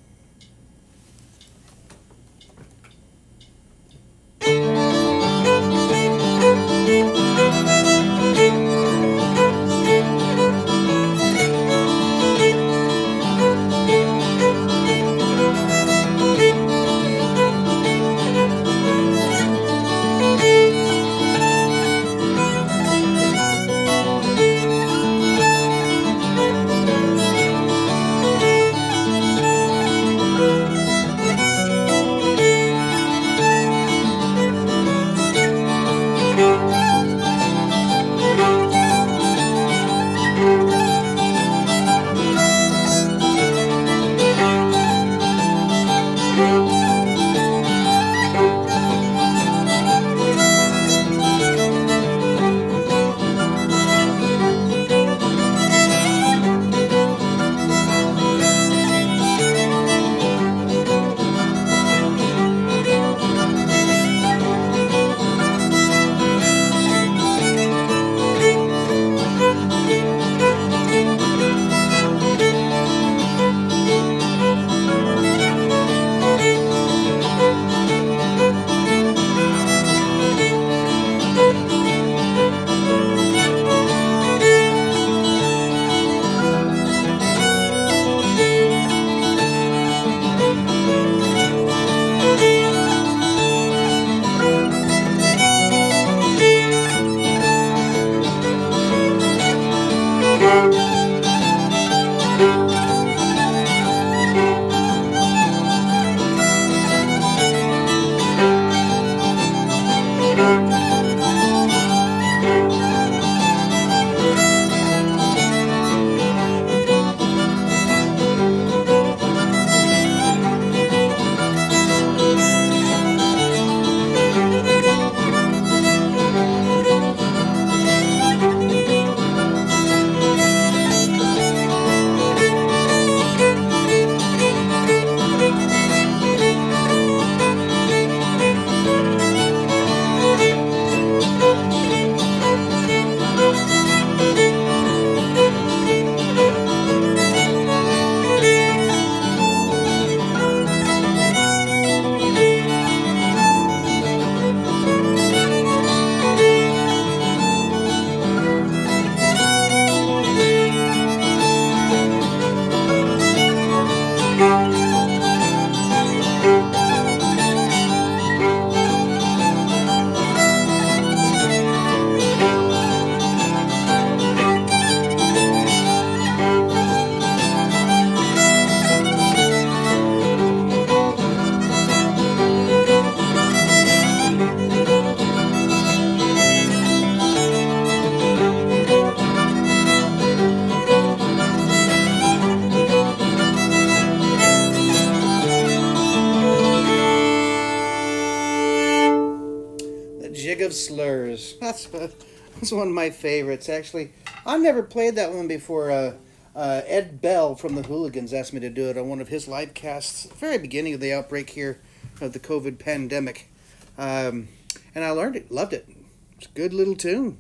Jig of Slurs. That's, that's one of my favorites, actually. I've never played that one before. Uh, uh, Ed Bell from the Hooligans asked me to do it on one of his live casts at the very beginning of the outbreak here of the COVID pandemic. Um, and I learned it, loved it. It's a good little tune.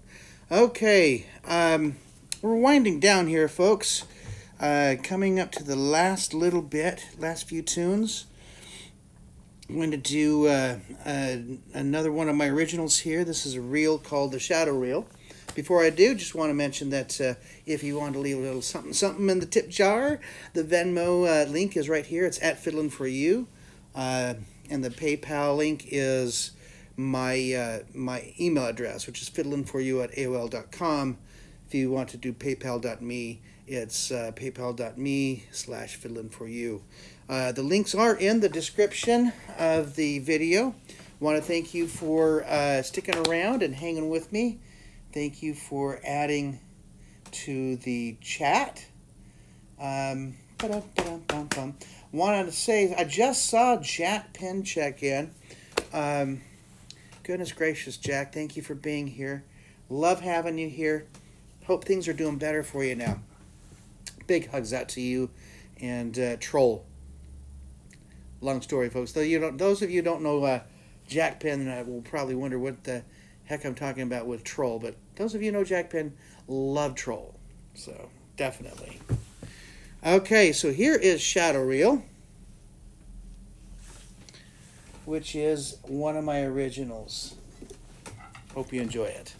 Okay, um, we're winding down here, folks. Uh, coming up to the last little bit, last few tunes. I'm going to do uh, uh, another one of my originals here. This is a reel called the Shadow Reel. Before I do, just want to mention that uh, if you want to leave a little something something in the tip jar, the Venmo uh, link is right here. It's at Fiddlin' For You. Uh, and the PayPal link is my uh, my email address, which is fiddlinforyou at A O L dot com. If you want to do paypal dot me, it's uh, paypal dot me slash fiddlinforyou. Uh, the links are in the description of the video. Want to thank you for uh, sticking around and hanging with me. Thank you for adding to the chat. Um, wanted to say, I just saw Jack Penn check in. Um, goodness gracious, Jack, thank you for being here. Love having you here. Hope things are doing better for you now. Big hugs out to you and uh, Troll. Long story, folks. Though you don't, those of you who don't know uh, Jack Penn uh, will probably wonder what the heck I'm talking about with Troll. But those of you who know Jack Penn love Troll. So, definitely. Okay, so here is Shadow Reel, which is one of my originals. Hope you enjoy it.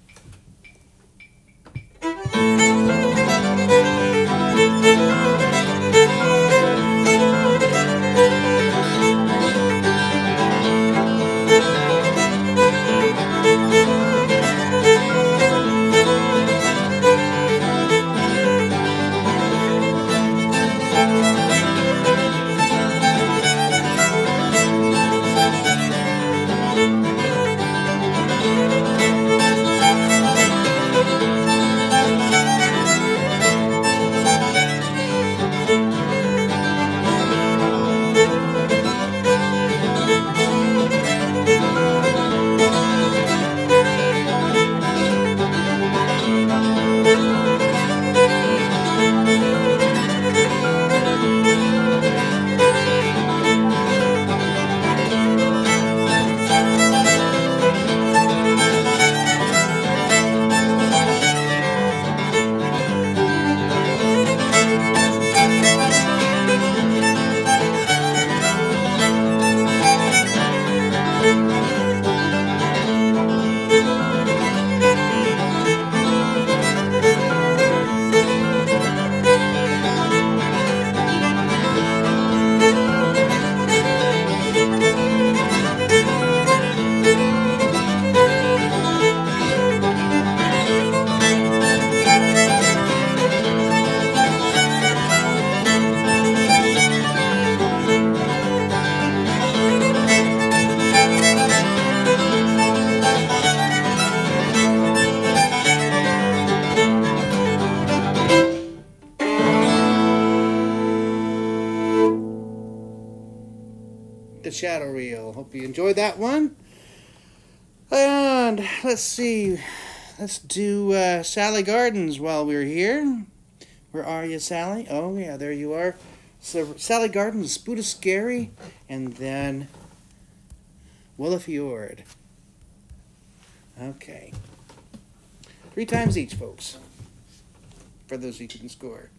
The Shadow Reel. Hope you enjoyed that one. And let's see. Let's do uh, Sally Gardens while we're here. Where are you, Sally? Oh, yeah, there you are. So Sally Gardens, Buddha Scary, and then Willa Fjord. Okay. Three times each, folks. For those who can score.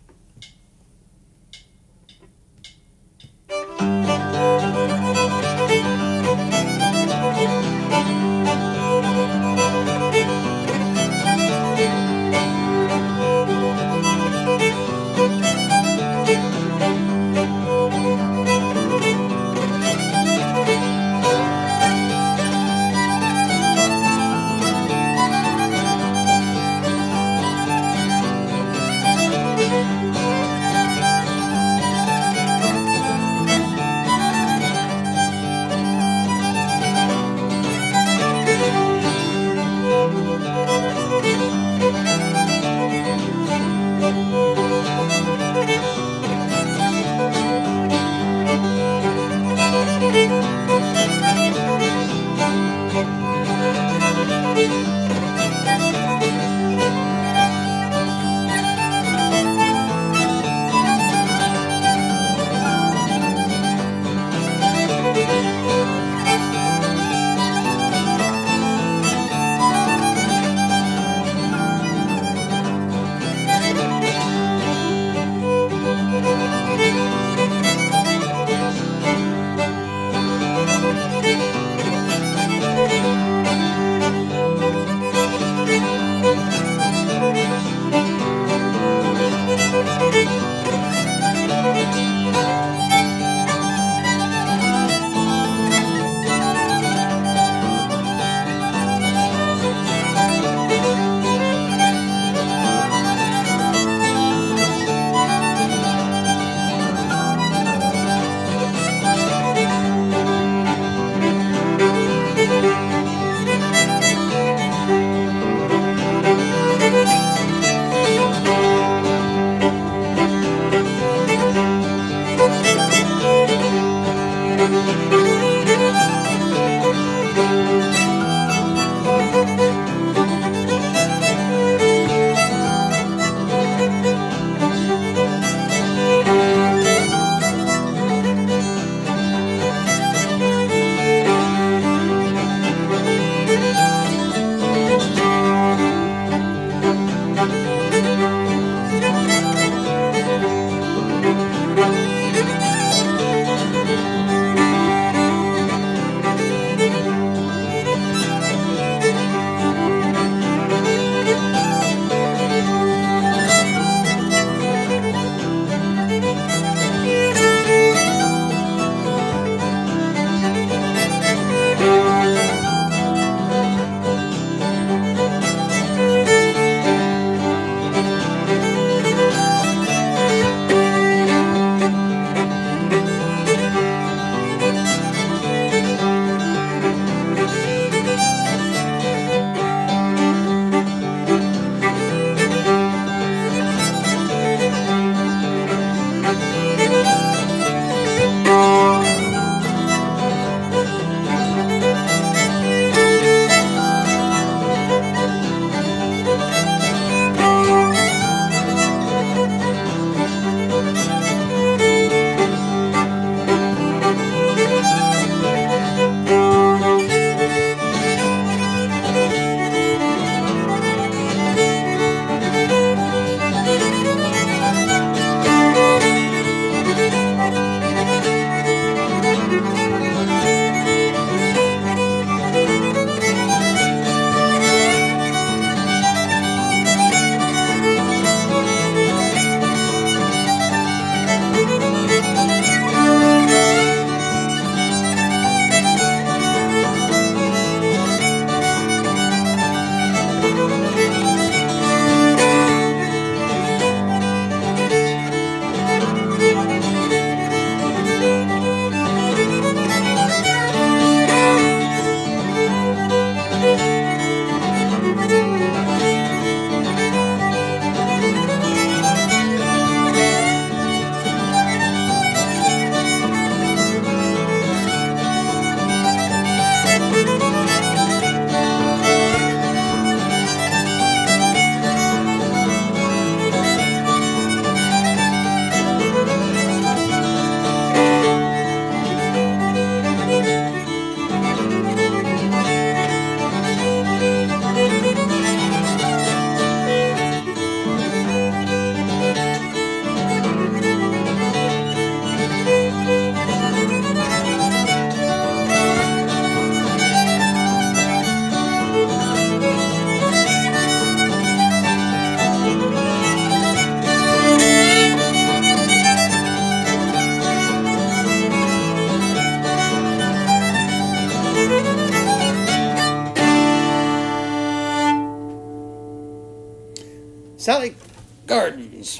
Sally Gardens,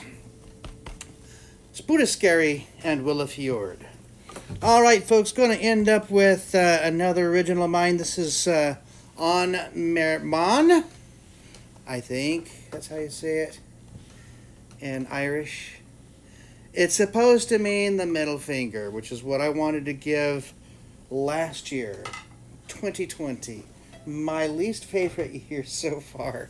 Spudascary, and Willafjord. All right, folks, going to end up with uh, another original of mine. This is uh, On Merman, I think that's how you say it in Irish. It's supposed to mean the middle finger, which is what I wanted to give last year, twenty twenty. My least favorite year so far.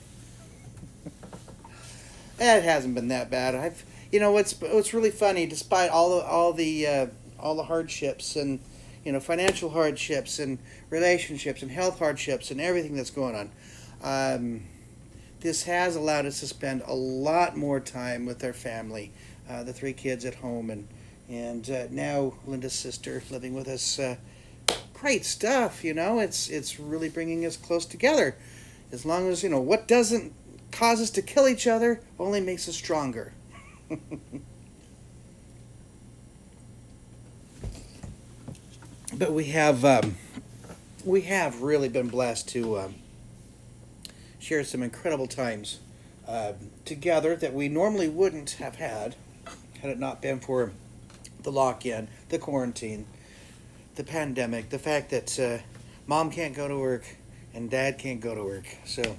It hasn't been that bad. I've, you know, what's what's really funny, despite all the all the uh, all the hardships and, you know, financial hardships and relationships and health hardships and everything that's going on, um, this has allowed us to spend a lot more time with our family, uh, the three kids at home, and and uh, now Linda's sister living with us. Uh, great stuff, you know. It's it's really bringing us close together. As long as, you know, what doesn't cause us to kill each other only makes us stronger. But we have um, we have really been blessed to um, share some incredible times uh, together that we normally wouldn't have had had it not been for the lock-in, the quarantine, the pandemic, the fact that uh, mom can't go to work and dad can't go to work. So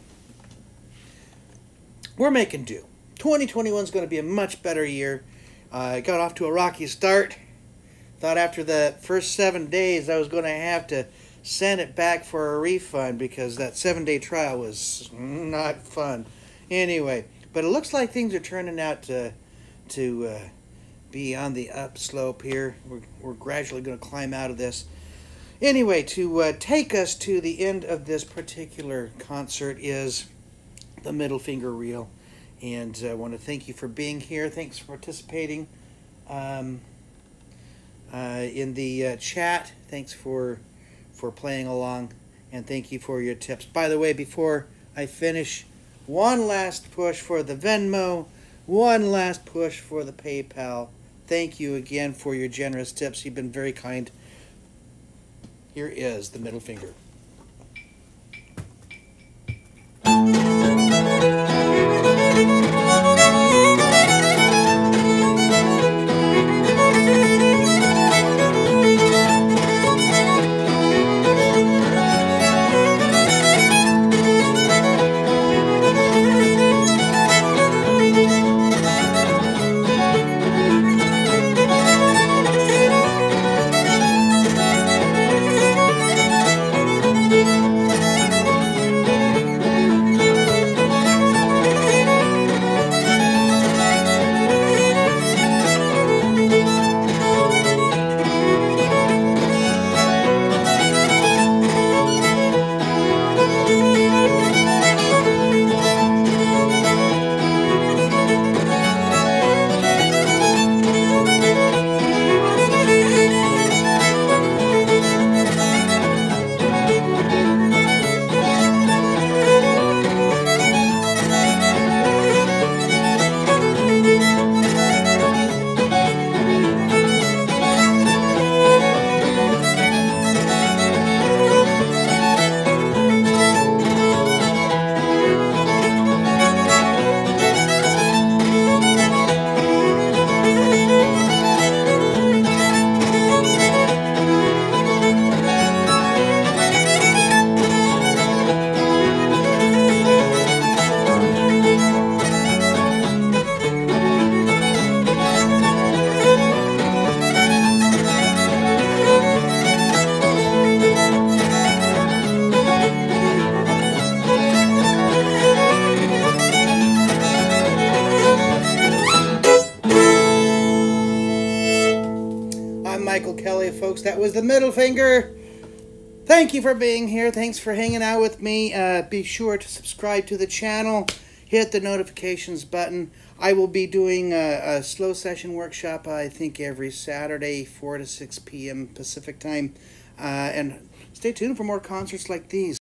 we're making do. twenty twenty-one is going to be a much better year. I uh, got off to a rocky start. Thought after the first seven days I was going to have to send it back for a refund because that seven-day trial was not fun. Anyway, but it looks like things are turning out to, to uh, be on the upslope here. We're, we're gradually going to climb out of this. Anyway, to uh, take us to the end of this particular concert is the Middle Finger Reel. And I want to thank you for being here. Thanks for participating um, uh, in the uh, chat. Thanks for for playing along. And thank you for your tips. By the way, before I finish, one last push for the Venmo. One last push for the PayPal. Thank you again for your generous tips. You've been very kind. Here is the middle finger. Folks, that was the middle finger. Thank you for being here. Thanks for hanging out with me. Uh, be sure to subscribe to the channel. Hit the notifications button. I will be doing a, a slow session workshop, I think, every Saturday, four to six p m Pacific time. Uh, and stay tuned for more concerts like these.